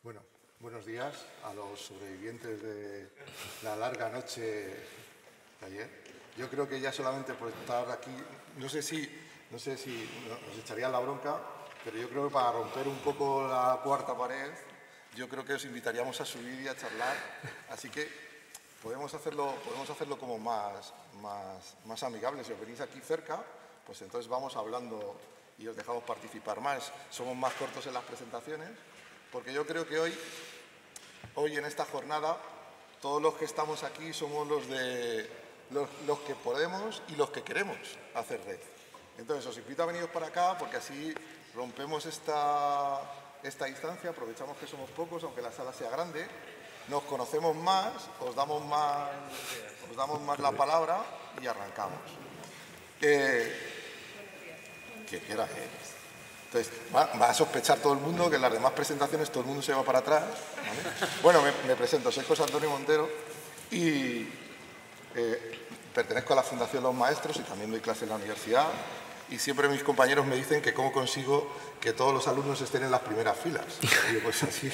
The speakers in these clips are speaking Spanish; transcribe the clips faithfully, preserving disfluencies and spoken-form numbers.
Bueno, buenos días a los sobrevivientes de la larga noche de ayer. Yo creo que ya solamente por estar aquí, no sé si, no sé si nos echarían la bronca, pero yo creo que para romper un poco la cuarta pared, yo creo que os invitaríamos a subir y a charlar. Así que podemos hacerlo, podemos hacerlo como más, más, más amigable. Si os venís aquí cerca, pues entonces vamos hablando y os dejamos participar más. Somos más cortos en las presentaciones, porque yo creo que hoy, hoy en esta jornada, todos los que estamos aquí somos los, de, los, los que podemos y los que queremos hacer red. Entonces os invito a veniros para acá, porque así rompemos esta, esta distancia, aprovechamos que somos pocos, aunque la sala sea grande, nos conocemos más, os damos más, os damos más la palabra y arrancamos. Eh, ¿Qué era? Eh? Entonces, va, va a sospechar todo el mundo que en las demás presentaciones todo el mundo se va para atrás, ¿vale? Bueno, me, me presento, soy José Antonio Montero y eh, pertenezco a la Fundación Los Maestros y también doy clase en la universidad. Y siempre mis compañeros me dicen que cómo consigo que todos los alumnos estén en las primeras filas. Y yo, pues así.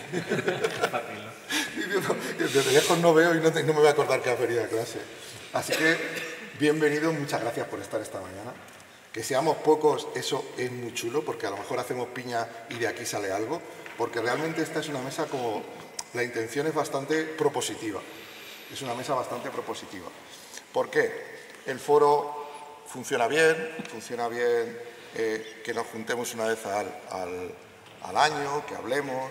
Desde lejos no veo y no, te, no me voy a acordar que ha venido a clase. Así que, bienvenidos, muchas gracias por estar esta mañana. Que seamos pocos, eso es muy chulo, porque a lo mejor hacemos piña y de aquí sale algo, porque realmente esta es una mesa como... La intención es bastante propositiva. Es una mesa bastante propositiva. ¿Por qué? El foro funciona bien, funciona bien eh, que nos juntemos una vez al, al, al año, que hablemos,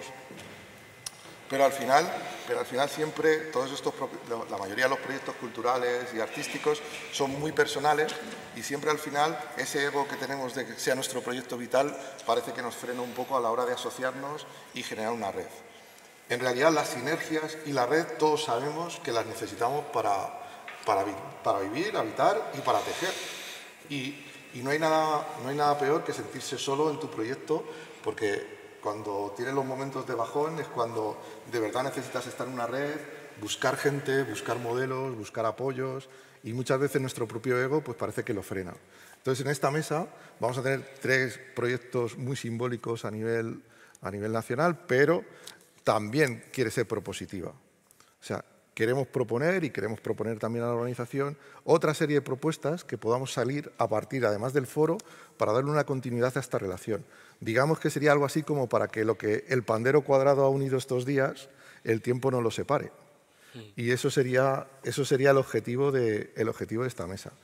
pero al final, pero al final siempre todos estos, la mayoría de los proyectos culturales y artísticos son muy personales y siempre al final ese ego que tenemos de que sea nuestro proyecto vital parece que nos frena un poco a la hora de asociarnos y generar una red. En realidad las sinergias y la red todos sabemos que las necesitamos para, para, para vivir, habitar y para tejer. Y, y no hay nada, no hay nada peor que sentirse solo en tu proyecto, porque cuando tienes los momentos de bajón es cuando de verdad necesitas estar en una red, buscar gente, buscar modelos, buscar apoyos, y muchas veces nuestro propio ego pues parece que lo frena. Entonces, en esta mesa vamos a tener tres proyectos muy simbólicos a nivel, a nivel nacional, pero también quiere ser propositiva. O sea, queremos proponer y queremos proponer también a la organización otra serie de propuestas que podamos salir a partir, además del foro, para darle una continuidad a esta relación. Digamos que sería algo así como para que lo que el pandero cuadrado ha unido estos días, el tiempo no lo separe. Y eso sería, eso sería el, objetivo de, el objetivo de esta mesa.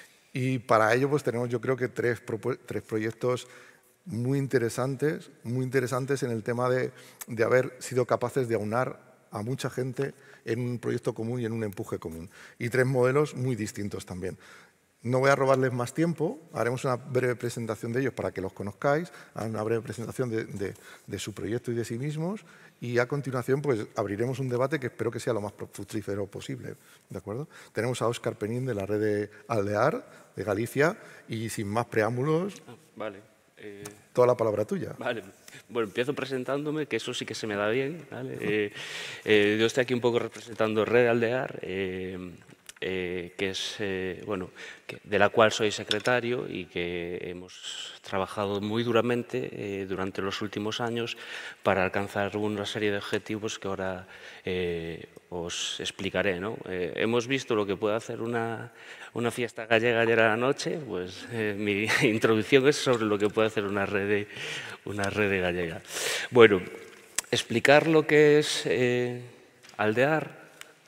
Y para ello pues tenemos yo creo que tres, tres proyectos muy interesantes, muy interesantes en el tema de, de haber sido capaces de aunar a mucha gente en un proyecto común y en un empuje común. Y tres modelos muy distintos también. No voy a robarles más tiempo, haremos una breve presentación de ellos para que los conozcáis, una breve presentación de, de, de su proyecto y de sí mismos, y a continuación pues abriremos un debate que espero que sea lo más fructífero posible, ¿de acuerdo? Tenemos a Óscar Penín de la red de Aldear, de Galicia, y sin más preámbulos, ah, vale. eh... toda la palabra tuya. Vale. Bueno, empiezo presentándome, que eso sí que se me da bien, ¿vale? eh, eh, yo estoy aquí un poco representando Red Aldear, eh, Eh, que es, eh, bueno, que, de la cual soy secretario y que hemos trabajado muy duramente eh, durante los últimos años para alcanzar una serie de objetivos que ahora eh, os explicaré, ¿no? Eh, hemos visto lo que puede hacer una, una fiesta gallega ayer a la noche, pues eh, mi introducción es sobre lo que puede hacer una red, de, una red de gallega. Bueno, explicar lo que es eh, Aldear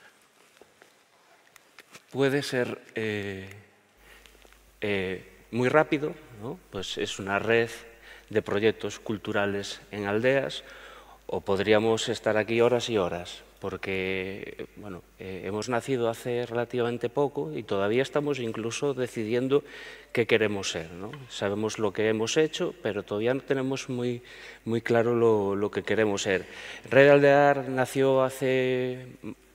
puede ser eh, eh, muy rápido, ¿no? Pues es una red de proyectos culturales en aldeas, o podríamos estar aquí horas y horas, porque bueno, eh, hemos nacido hace relativamente poco y todavía estamos incluso decidiendo qué queremos ser, ¿no? Sabemos lo que hemos hecho, pero todavía no tenemos muy, muy claro lo, lo que queremos ser. Red Aldear nació hace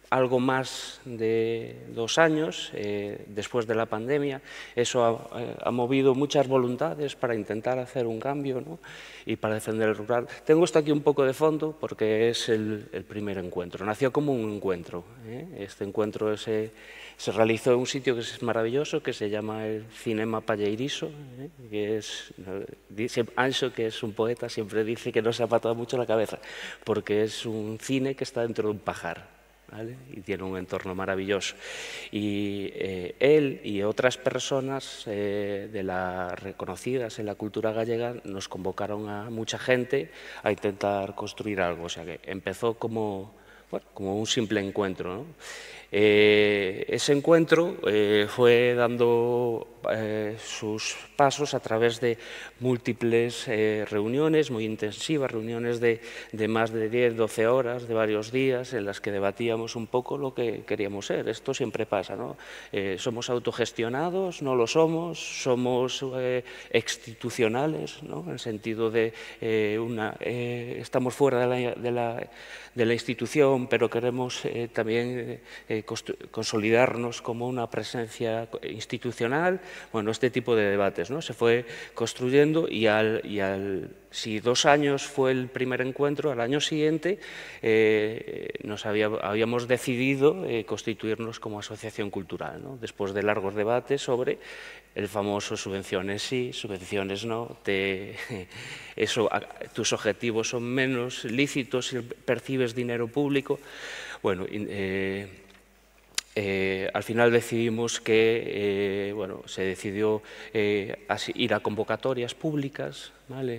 algo más de dos años, eh, después de la pandemia. Eso ha, eh, ha movido muchas voluntades para intentar hacer un cambio, ¿no? Y para defender el rural. Tengo esto aquí un poco de fondo porque es el, el primer encuentro. Nació como un encuentro, ¿eh? Este encuentro se, se realizó en un sitio que es maravilloso, que se llama el Cinema Palleiriso, ¿eh? Que es, dice, Anxo, que es un poeta, siempre dice que no se ha patado mucho la cabeza, porque es un cine que está dentro de un pajar. ¿Vale? Y tiene un entorno maravilloso. Y eh, él y otras personas eh, de las reconocidas en la cultura gallega nos convocaron a mucha gente a intentar construir algo. O sea que empezó como, bueno, como un simple encuentro, ¿no? Eh, ese encuentro eh, fue dando eh, sus pasos a través de múltiples eh, reuniones muy intensivas, reuniones de, de más de diez, doce horas, de varios días, en las que debatíamos un poco lo que queríamos ser. Esto siempre pasa, ¿no? Eh, somos autogestionados, no lo somos, somos eh, institucionales, ¿no? En el sentido de eh, una, eh, estamos fuera de la, de, la, de la institución, pero queremos eh, también eh, consolidarnos como una presencia institucional. Bueno, este tipo de debates, ¿no? Se fue construyendo y al, y al si dos años fue el primer encuentro, al año siguiente eh, nos había, habíamos decidido eh, constituirnos como asociación cultural, ¿no? Después de largos debates sobre el famoso subvenciones sí, subvenciones no, te, eso, tus objetivos son menos lícitos si percibes dinero público. Bueno, eh, Eh, al final decidimos que, eh, bueno, se decidió eh, ir a convocatorias públicas, ¿vale?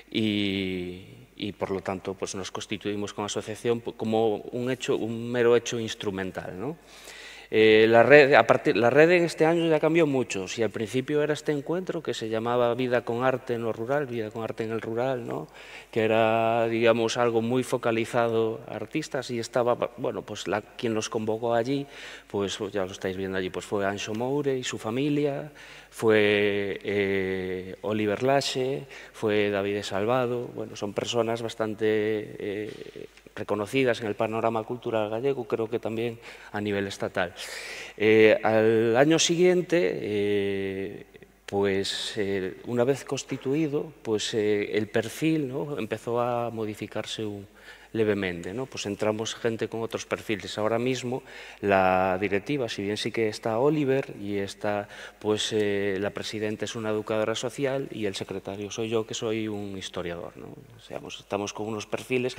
Y, y por lo tanto pues nos constituimos como asociación como un, hecho, un mero hecho instrumental, ¿no? Eh, la, red, a partir, la red en este año ya cambió mucho. Si al principio era este encuentro que se llamaba Vida con Arte en lo Rural, Vida con Arte en el Rural, ¿no? Que era, digamos, algo muy focalizado a artistas y estaba, bueno, pues la, quien nos convocó allí, pues ya lo estáis viendo allí, pues fue Anxo Moure y su familia, fue eh, Oliver Laxe, fue David Salvado, bueno, son personas bastante eh, reconocidas en el panorama cultural gallego, creo que también a nivel estatal. Eh, al año siguiente, eh, pues eh, una vez constituido, pues eh, el perfil, ¿no? Empezó a modificarse un, levemente, ¿no? Pues entramos gente con otros perfiles. Ahora mismo la directiva, si bien sí que está Oliver y está, pues eh, la presidenta es una educadora social y el secretario soy yo, que soy un historiador, ¿no? O sea, pues estamos con unos perfiles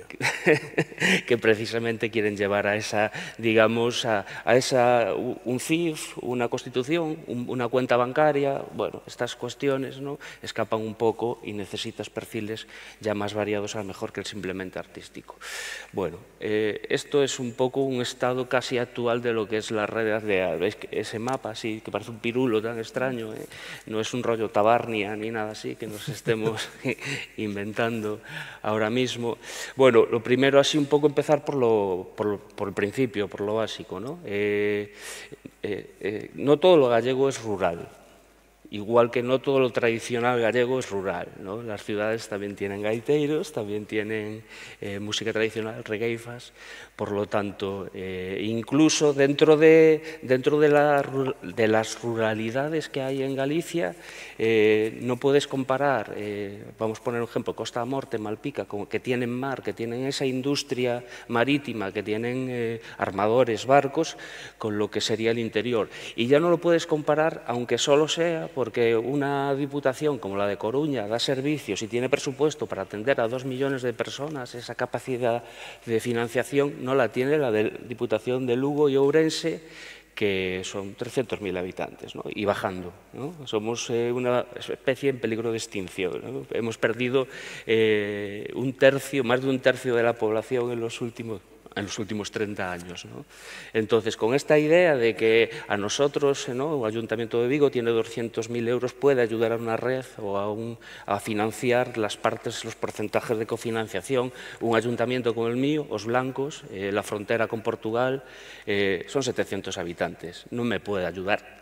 que, que precisamente quieren llevar a esa, digamos, a, a esa, un C I F, una constitución, un, una cuenta bancaria, bueno, estas cuestiones, ¿no? Escapan un poco y necesitas perfiles ya más variados a lo mejor que el simplemente artístico. Bueno, eh, esto es un poco un estado casi actual de lo que es la red de ¿veis? Ese mapa así, que parece un pirulo tan extraño, ¿eh? No es un rollo Tabarnia ni nada así que nos estemos inventando ahora mismo. Bueno, lo primero así un poco empezar por, lo, por, por el principio, por lo básico, ¿no? Eh, eh, eh, no todo lo gallego es rural. Igual que no todo lo tradicional gallego es rural, ¿no? Las ciudades también tienen gaiteiros, también tienen eh, música tradicional, regueifas, por lo tanto, eh, incluso dentro, de, dentro de, la, de las ruralidades que hay en Galicia, eh, no puedes comparar, eh, vamos a poner un ejemplo, Costa da Morte, Malpica, como que tienen mar, que tienen esa industria marítima, que tienen eh, armadores, barcos, con lo que sería el interior. Y ya no lo puedes comparar, aunque solo sea porque una diputación como la de Coruña da servicios y tiene presupuesto para atender a dos millones de personas, esa capacidad de financiación no la tiene la de Diputación de Lugo y Ourense, que son trescientos mil habitantes, ¿no? Y bajando, ¿no? Somos eh, una especie en peligro de extinción, ¿no? Hemos perdido eh, un tercio, más de un tercio de la población en los últimos en los últimos treinta años, ¿no? Entonces, con esta idea de que a nosotros, ¿no? El Ayuntamiento de Vigo tiene doscientos mil euros, puede ayudar a una red o a, un, a financiar las partes, los porcentajes de cofinanciación. Un ayuntamiento como el mío, Os Blancos, eh, la frontera con Portugal, eh, son setecientos habitantes. No me puede ayudar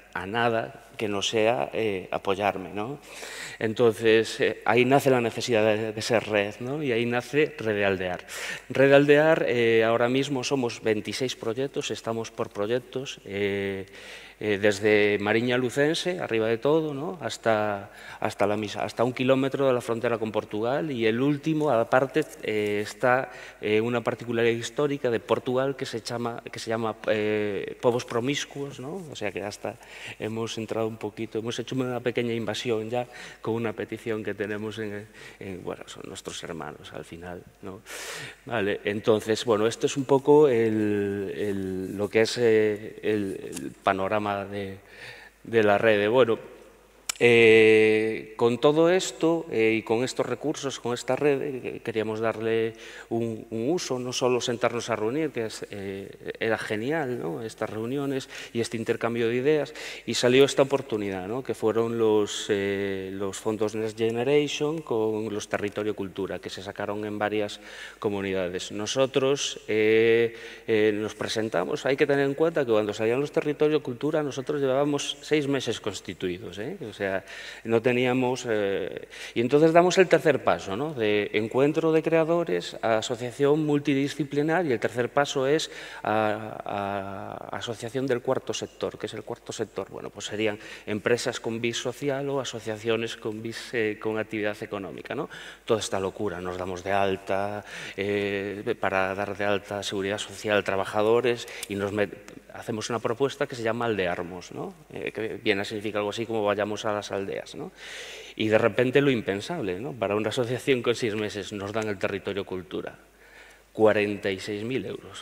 a nada que no sea eh, apoyarme, ¿no? Entonces, eh, ahí nace la necesidad de, de ser red, ¿no? Y ahí nace Rede Aldear. Rede Aldear, eh, ahora mismo somos veintiséis proyectos, estamos por proyectos, eh, eh, desde Mariña Lucense, arriba de todo, ¿no? hasta, hasta, la misa, hasta un kilómetro de la frontera con Portugal, y el último, aparte, eh, está eh, una particularidad histórica de Portugal que se llama, que se llama eh, Povos Promiscuos, ¿no? O sea que hasta hemos entrado un poquito, hemos hecho una pequeña invasión ya con una petición que tenemos en, en bueno, son nuestros hermanos al final, ¿no? Vale, entonces, bueno, esto es un poco el, el, lo que es eh, el, el panorama de, de la red. Bueno, eh, con todo esto eh, y con estos recursos, con esta red, eh, queríamos darle un, un uso, no solo sentarnos a reunir, que es, eh, era genial, ¿no? Estas reuniones y este intercambio de ideas, y salió esta oportunidad, ¿no? Que fueron los, eh, los fondos Next Generation con los Territorio Cultura, que se sacaron en varias comunidades. Nosotros eh, eh, nos presentamos, hay que tener en cuenta que cuando salían los Territorio Cultura nosotros llevábamos seis meses constituidos, ¿eh? O sea, no teníamos... Eh, y entonces damos el tercer paso, ¿no? De encuentro de creadores a asociación multidisciplinar, y el tercer paso es a, a asociación del cuarto sector. ¿Qué es el cuarto sector? Bueno, pues serían empresas con bis social o asociaciones con bis, eh, con actividad económica, ¿no? Toda esta locura, nos damos de alta eh, para dar de alta seguridad social a trabajadores y nos hacemos una propuesta que se llama Aldearmos, ¿no? Eh, que viene a significar algo así como vayamos a las aldeas, ¿no? Y de repente lo impensable, ¿no? Para una asociación con seis meses nos dan el Territorio Cultura, cuarenta y seis mil euros.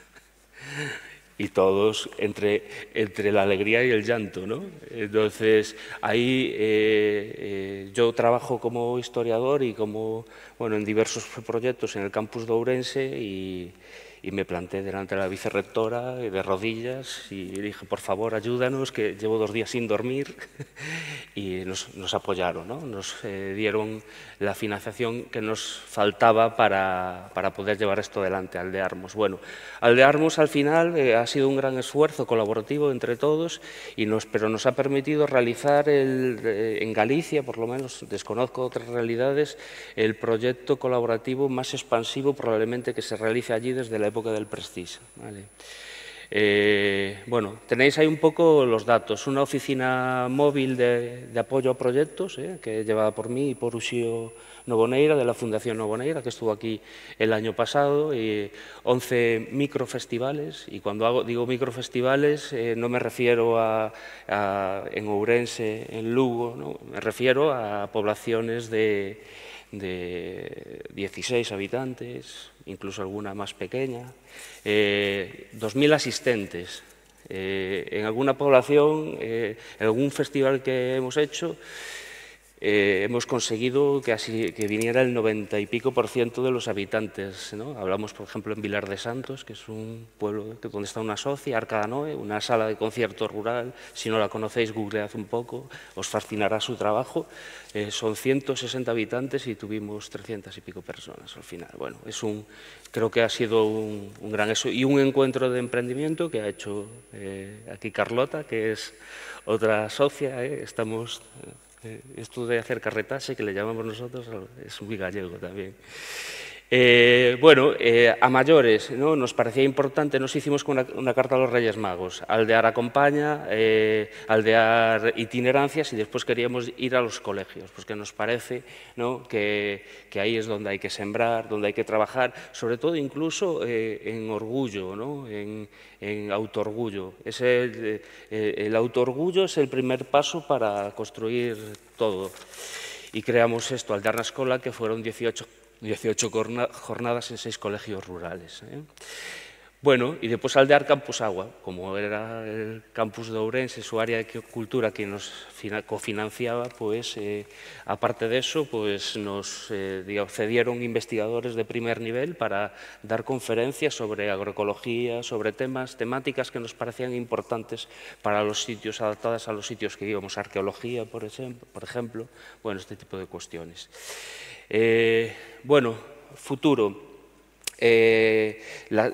Y todos entre, entre la alegría y el llanto, ¿no? Entonces, ahí eh, eh, yo trabajo como historiador y como, bueno, en diversos proyectos en el campus de Ourense, y, y me planté delante de la vicerrectora de rodillas y dije, por favor, ayúdanos, que llevo dos días sin dormir, y nos, nos apoyaron, ¿no? Nos eh, dieron la financiación que nos faltaba para, para poder llevar esto adelante, Aldearmos. Bueno, Aldearmos al final eh, ha sido un gran esfuerzo colaborativo entre todos, y nos, pero nos ha permitido realizar el, eh, en Galicia, por lo menos desconozco otras realidades, el proyecto colaborativo más expansivo probablemente que se realice allí desde la época del Prestige, ¿vale? Eh, bueno, tenéis ahí un poco los datos. Una oficina móvil de, de apoyo a proyectos, eh, que es llevada por mí y por Uxío Novoneira, de la Fundación Novoneira, que estuvo aquí el año pasado, y once microfestivales. Y cuando hago, digo microfestivales, eh, no me refiero a, a en Ourense, en Lugo, ¿no? Me refiero a poblaciones de, de dieciséis habitantes, incluso alguna más pequeña, eh, dos mil asistentes. Eh, en alguna población, eh, en algún festival que hemos hecho, eh, hemos conseguido que, así, que viniera el noventa y pico por ciento de los habitantes, ¿no? Hablamos, por ejemplo, en Vilar de Santos, que es un pueblo donde está una socia, Arca da Noe, una sala de concierto rural. Si no la conocéis, googlead un poco, os fascinará su trabajo. Eh, son ciento sesenta habitantes y tuvimos trescientas y pico personas al final. Bueno, es un, creo que ha sido un, un gran eso. Y un encuentro de emprendimiento que ha hecho eh, aquí Carlota, que es otra socia, ¿eh? Estamos... Eh, esto de hacer carretaje, que le llamamos nosotros, es muy gallego también. Eh, bueno, eh, a mayores, ¿no? Nos parecía importante, nos hicimos con una, una carta a los Reyes Magos, aldear acompaña, eh, aldear itinerancias, y después queríamos ir a los colegios, pues que nos parece, ¿no? que, que ahí es donde hay que sembrar, donde hay que trabajar, sobre todo incluso eh, en orgullo, ¿no? en, en autoorgullo. Es el, eh, el autoorgullo es el primer paso para construir todo. Y creamos esto, Aldear na Escola, que fueron dieciocho jornadas en seis colegios rurales, ¿eh? Bueno, y después Aldear Campus Agua, como era el campus de Ourense, su área de cultura que nos cofinanciaba, pues eh, aparte de eso, pues nos eh, digamos, cedieron investigadores de primer nivel para dar conferencias sobre agroecología, sobre temas, temáticas que nos parecían importantes para los sitios, adaptadas a los sitios que íbamos, arqueología, por ejemplo, por ejemplo bueno, este tipo de cuestiones. Eh, bueno, futuro. Eh, la,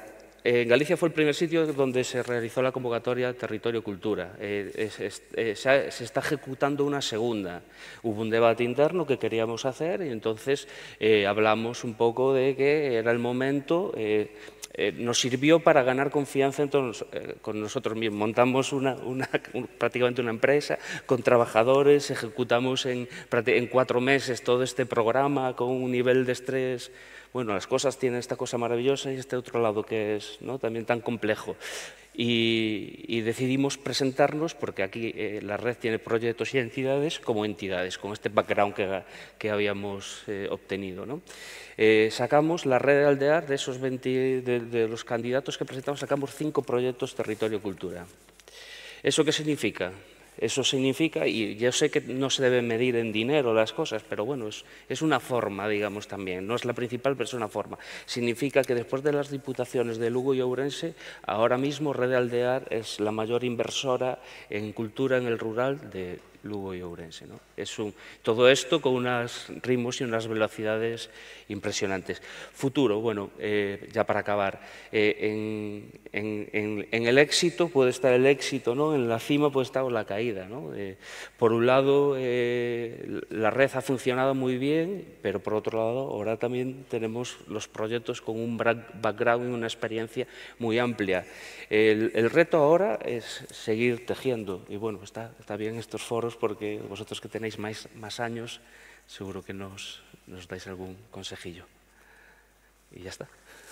En Galicia fue el primer sitio donde se realizó la convocatoria Territorio Cultura. Eh, es, es, eh, se, se está ejecutando una segunda. Hubo un debate interno que queríamos hacer y entonces eh, hablamos un poco de que era el momento. Eh, eh, nos sirvió para ganar confianza en todos, eh, con nosotros mismos. Montamos una, una, un, prácticamente una empresa con trabajadores, ejecutamos en, en cuatro meses todo este programa con un nivel de estrés. Bueno, las cosas tienen esta cosa maravillosa y este otro lado que es, ¿no?, también tan complejo. Y, y decidimos presentarnos, porque aquí eh, la red tiene proyectos y entidades como entidades, con este background que, que habíamos eh, obtenido, ¿no? Eh, sacamos la red de Aldear, de esos veinte, de, de los candidatos que presentamos, sacamos cinco proyectos Territorio Cultura. ¿Eso qué significa? Eso significa, y yo sé que no se deben medir en dinero las cosas, pero bueno, es, es una forma, digamos, también. No es la principal, pero es una forma. Significa que después de las diputaciones de Lugo y Ourense, ahora mismo Rede Aldear es la mayor inversora en cultura en el rural de Lugo y Ourense, ¿no? Es un, todo esto con unos ritmos y unas velocidades impresionantes. Futuro, bueno, eh, ya para acabar, eh, en, en, en, en el éxito puede estar el éxito, ¿no? En la cima puede estar la caída, ¿no? Eh, por un lado, eh, la red ha funcionado muy bien, pero por otro lado, ahora también tenemos los proyectos con un background y una experiencia muy amplia. El, el reto ahora es seguir tejiendo y bueno, está, está bien estos foros porque vosotros que tenéis más, más años seguro que nos, nos dais algún consejillo. Y ya está.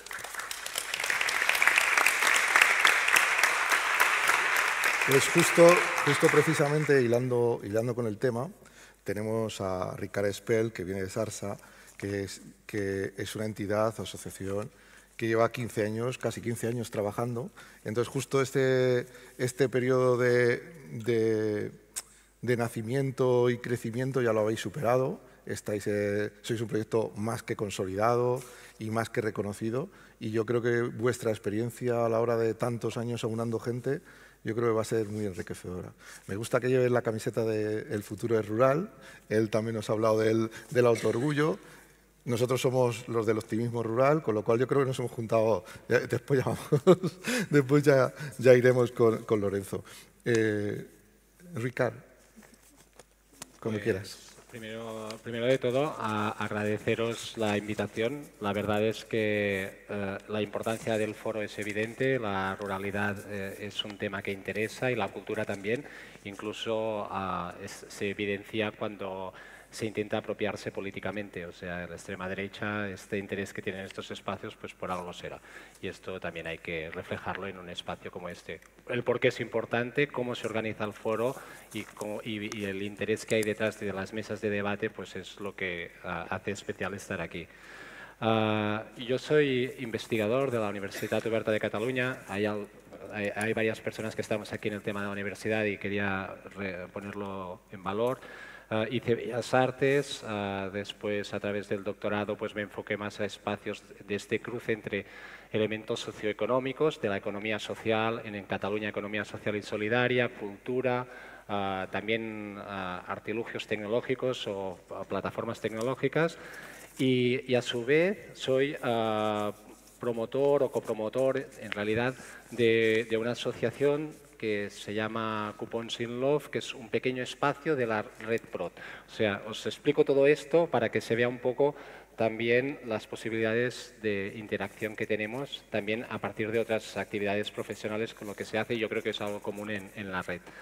Pues justo, justo precisamente hilando, hilando con el tema, tenemos a Ricard Espel, que viene de Sarsa, que es, que es una entidad, asociación, que lleva quince años, casi quince años trabajando. Entonces, justo este, este periodo de, de, de nacimiento y crecimiento ya lo habéis superado. Estáis, eh, sois un proyecto más que consolidado y más que reconocido. Y yo creo que vuestra experiencia a la hora de tantos años aunando gente, yo creo que va a ser muy enriquecedora. Me gusta que lleves la camiseta de El futuro es rural. Él también nos ha hablado del, del autoorgullo. Nosotros somos los del optimismo rural, con lo cual yo creo que nos hemos juntado. Después ya, vamos, después ya, ya iremos con, con Lorenzo. Eh, Ricard, cuando pues, quieras. Primero, primero de todo, a agradeceros la invitación. La verdad es que eh, la importancia del foro es evidente, la ruralidad eh, es un tema que interesa y la cultura también. Incluso uh, es, se evidencia cuando se intenta apropiarse políticamente, o sea, la extrema derecha, este interés que tienen estos espacios, pues por algo será. Y esto también hay que reflejarlo en un espacio como este. El por qué es importante, cómo se organiza el foro y, cómo, y, y el interés que hay detrás de las mesas de debate, pues es lo que uh, hace especial estar aquí. Uh, yo soy investigador de la Universitat Oberta de Cataluña. Hay, al, hay, hay varias personas que estamos aquí en el tema de la universidad y quería re, ponerlo en valor. Uh, hice Bellas Artes, uh, después a través del doctorado pues me enfoqué más a espacios de este cruce entre elementos socioeconómicos de la economía social, en, en Cataluña economía social y solidaria, cultura, uh, también uh, artilugios tecnológicos o uh, plataformas tecnológicas y, y a su vez soy uh, promotor o copromotor en realidad de, de una asociación que se llama Coupons in Love, que es un pequeño espacio de la Red Prot. O sea, os explico todo esto para que se vea un poco también las posibilidades de interacción que tenemos, también a partir de otras actividades profesionales con lo que se hace, y yo creo que es algo común en, en la red.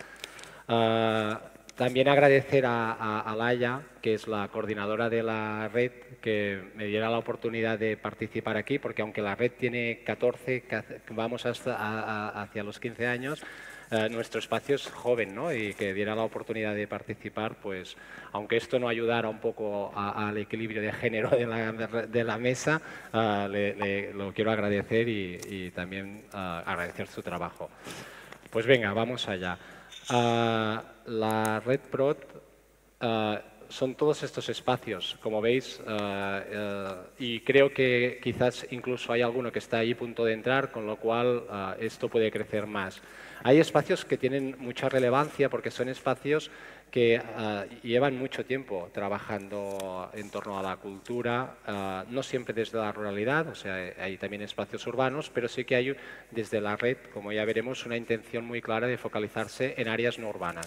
Uh, también agradecer a, a, a Laia, que es la coordinadora de la red, que me diera la oportunidad de participar aquí, porque aunque la red tiene catorce, vamos hasta a, a, hacia los quince años, Uh, nuestro espacio es joven, ¿no? Y que diera la oportunidad de participar, pues, aunque esto no ayudara un poco a, al equilibrio de género de la, de la mesa, uh, le, le, lo quiero agradecer y, y también uh, agradecer su trabajo. Pues venga, vamos allá. Uh, la Red Prot uh, son todos estos espacios, como veis, uh, uh, y creo que quizás incluso hay alguno que está ahí a punto de entrar, con lo cual uh, esto puede crecer más. Hay espacios que tienen mucha relevancia porque son espacios que uh, llevan mucho tiempo trabajando en torno a la cultura, uh, no siempre desde la ruralidad, o sea, hay también espacios urbanos, pero sí que hay desde la red, como ya veremos, una intención muy clara de focalizarse en áreas no urbanas.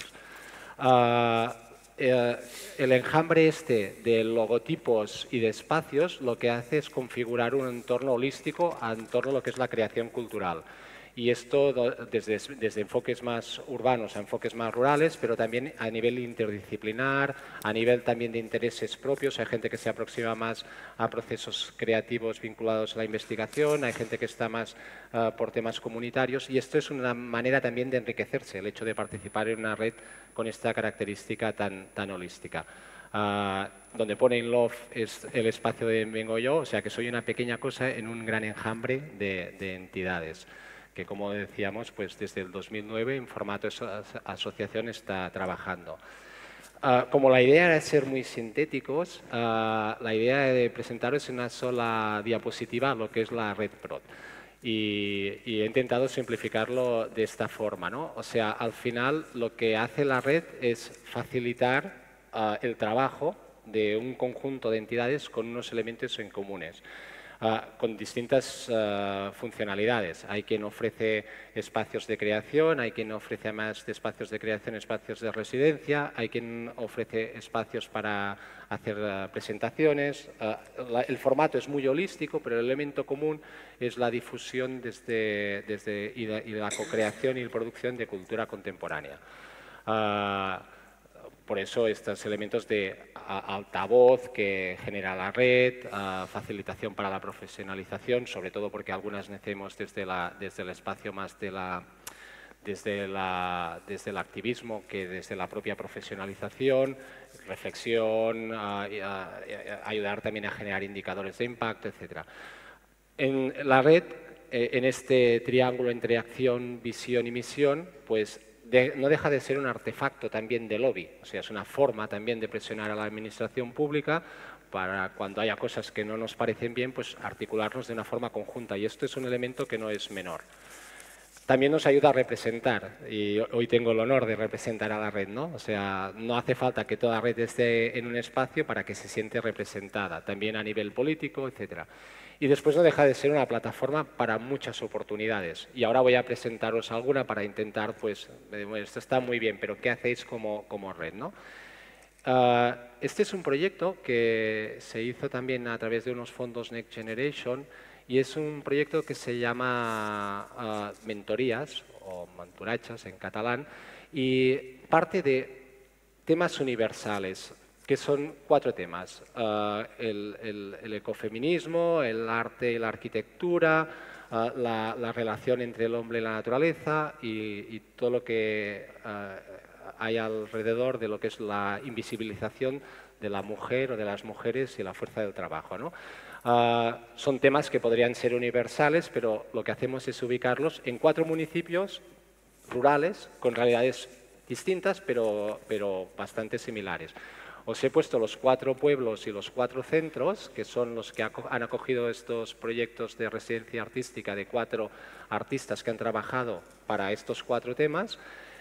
Uh, eh, el enjambre este de logotipos y de espacios lo que hace es configurar un entorno holístico en torno a lo que es la creación cultural. Y esto desde, desde enfoques más urbanos a enfoques más rurales, pero también a nivel interdisciplinar, a nivel también de intereses propios. Hay gente que se aproxima más a procesos creativos vinculados a la investigación, hay gente que está más uh, por temas comunitarios, y esto es una manera también de enriquecerse, el hecho de participar en una red con esta característica tan, tan holística. Uh, donde pone in love es el espacio de vengo yo, o sea que soy una pequeña cosa en un gran enjambre de, de entidades, que como decíamos, pues desde el dos mil nueve en formato asociación está trabajando. Uh, como la idea era ser muy sintéticos, uh, la idea de presentaros en una sola diapositiva lo que es la red Prod. Y, y he intentado simplificarlo de esta forma, ¿no? O sea, al final lo que hace la red es facilitar uh, el trabajo de un conjunto de entidades con unos elementos en comunes. Uh, con distintas uh, funcionalidades. Hay quien ofrece espacios de creación, hay quien ofrece además de espacios de creación espacios de residencia, hay quien ofrece espacios para hacer uh, presentaciones. Uh, la, el formato es muy holístico, pero el elemento común es la difusión desde, desde, y, la, y la co-creación y la producción de cultura contemporánea. Uh, Por eso estos elementos de altavoz que genera la red, uh, facilitación para la profesionalización, sobre todo porque algunas nacemos desde, la, desde el espacio más de la, desde, la, desde el activismo que desde la propia profesionalización, reflexión, uh, uh, ayudar también a generar indicadores de impacto, etcétera. En la red, eh, en este triángulo entre acción, visión y misión, pues De, no deja de ser un artefacto también de lobby, o sea, es una forma también de presionar a la administración pública para cuando haya cosas que no nos parecen bien, pues articularnos de una forma conjunta, y esto es un elemento que no es menor. También nos ayuda a representar, y hoy tengo el honor de representar a la red, ¿no? O sea, no hace falta que toda red esté en un espacio para que se siente representada, también a nivel político, etcétera. Y después no deja de ser una plataforma para muchas oportunidades. Y ahora voy a presentaros alguna para intentar, pues, bueno, esto está muy bien, pero ¿qué hacéis como, como red, no? Uh, este es un proyecto que se hizo también a través de unos fondos Next Generation, y es un proyecto que se llama uh, Mentorías, o Mentoratges en catalán, y parte de temas universales, que son cuatro temas: uh, el, el, el ecofeminismo, el arte y la arquitectura, uh, la, la relación entre el hombre y la naturaleza, y, y todo lo que uh, hay alrededor de lo que es la invisibilización de la mujer o de las mujeres y la fuerza del trabajo, ¿no? Uh, son temas que podrían ser universales, pero lo que hacemos es ubicarlos en cuatro municipios rurales con realidades distintas, pero, pero bastante similares. Os he puesto los cuatro pueblos y los cuatro centros, que son los que han acogido estos proyectos de residencia artística de cuatro artistas que han trabajado para estos cuatro temas,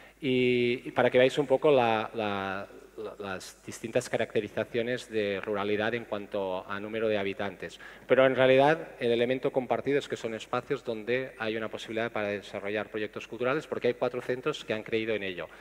y, y para que veáis un poco la, la, la, las distintas caracterizaciones de ruralidad en cuanto a número de habitantes. Pero en realidad el elemento compartido es que son espacios donde hay una posibilidad para desarrollar proyectos culturales, porque hay cuatro centros que han creído en ello.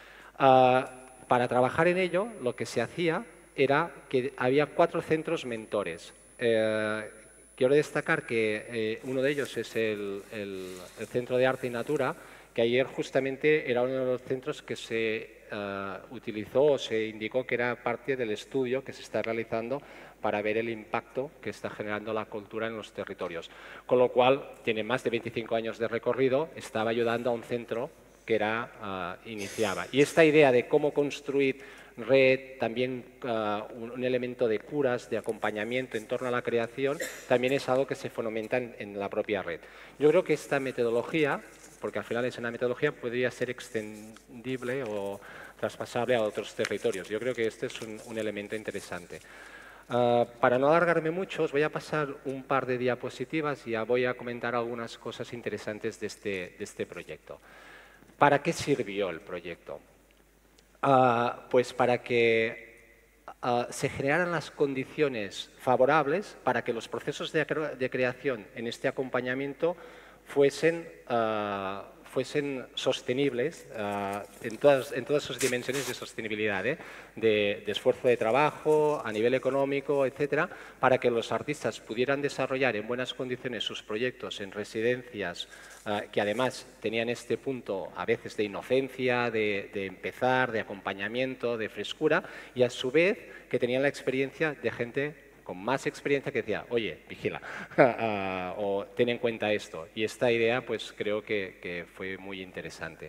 Uh, Para trabajar en ello, lo que se hacía era que había cuatro centros mentores. Eh, quiero destacar que eh, uno de ellos es el, el, el Centro de Arte y Natura, que ayer justamente era uno de los centros que se uh, utilizó o se indicó que era parte del estudio que se está realizando para ver el impacto que está generando la cultura en los territorios. Con lo cual, tiene más de veinticinco años de recorrido, estaba ayudando a un centro que era, uh, iniciaba. Y esta idea de cómo construir red, también uh, un, un elemento de curas, de acompañamiento en torno a la creación, también es algo que se fomenta en, en la propia red. Yo creo que esta metodología, porque al final es una metodología, podría ser extendible o traspasable a otros territorios. Yo creo que este es un, un elemento interesante. Uh, para no alargarme mucho, os voy a pasar un par de diapositivas y ya voy a comentar algunas cosas interesantes de este, de este proyecto. ¿Para qué sirvió el proyecto? Uh, pues para que uh, se generaran las condiciones favorables para que los procesos de, de creación en este acompañamiento fuesen, uh, fuesen sostenibles uh, en, todas, en todas sus dimensiones de sostenibilidad, ¿eh? de, de esfuerzo de trabajo, a nivel económico, etcétera, para que los artistas pudieran desarrollar en buenas condiciones sus proyectos en residencias uh, que además tenían este punto a veces de inocencia, de, de empezar, de acompañamiento, de frescura, y a su vez que tenían la experiencia de gente con más experiencia que decía, oye, vigila, uh, o ten en cuenta esto. Y esta idea, pues creo que, que fue muy interesante.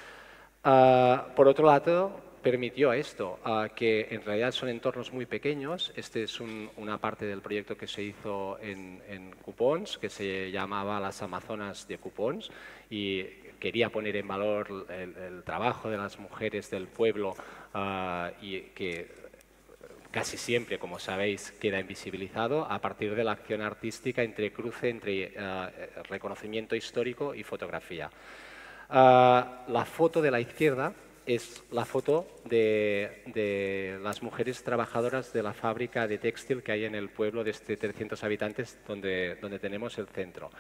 Uh, por otro lado, permitió esto, uh, que en realidad son entornos muy pequeños. Este es un, una parte del proyecto que se hizo en, en Cupons, que se llamaba Las Amazonas de Cupons, y quería poner en valor el, el trabajo de las mujeres del pueblo uh, y que casi siempre, como sabéis, queda invisibilizado a partir de la acción artística entre cruce entre uh, reconocimiento histórico y fotografía. Uh, la foto de la izquierda es la foto de, de las mujeres trabajadoras de la fábrica de textil que hay en el pueblo de este trescientos habitantes donde, donde tenemos el centro.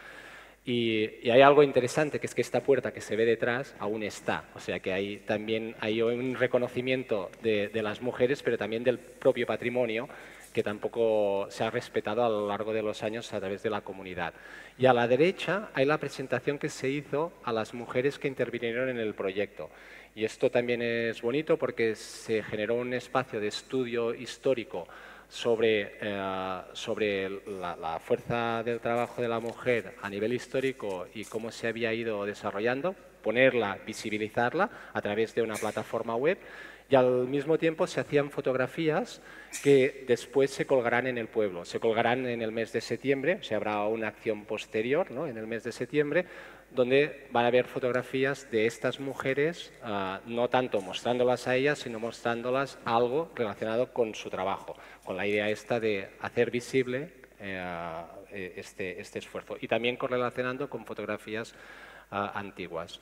Y, y hay algo interesante, que es que esta puerta que se ve detrás aún está. O sea que hay también hay un reconocimiento de, de las mujeres, pero también del propio patrimonio, que tampoco se ha respetado a lo largo de los años a través de la comunidad. Y a la derecha hay la presentación que se hizo a las mujeres que intervinieron en el proyecto. Y esto también es bonito porque se generó un espacio de estudio histórico sobre, eh, sobre la, la fuerza del trabajo de la mujer a nivel histórico y cómo se había ido desarrollando, ponerla, visibilizarla a través de una plataforma web, y al mismo tiempo se hacían fotografías que después se colgarán en el pueblo. Se colgarán en el mes de septiembre, o sea, habrá una acción posterior, ¿no?, en el mes de septiembre, donde van a haber fotografías de estas mujeres, uh, no tanto mostrándolas a ellas, sino mostrándolas algo relacionado con su trabajo, con la idea esta de hacer visible eh, este, este esfuerzo. Y también correlacionando con fotografías uh, antiguas.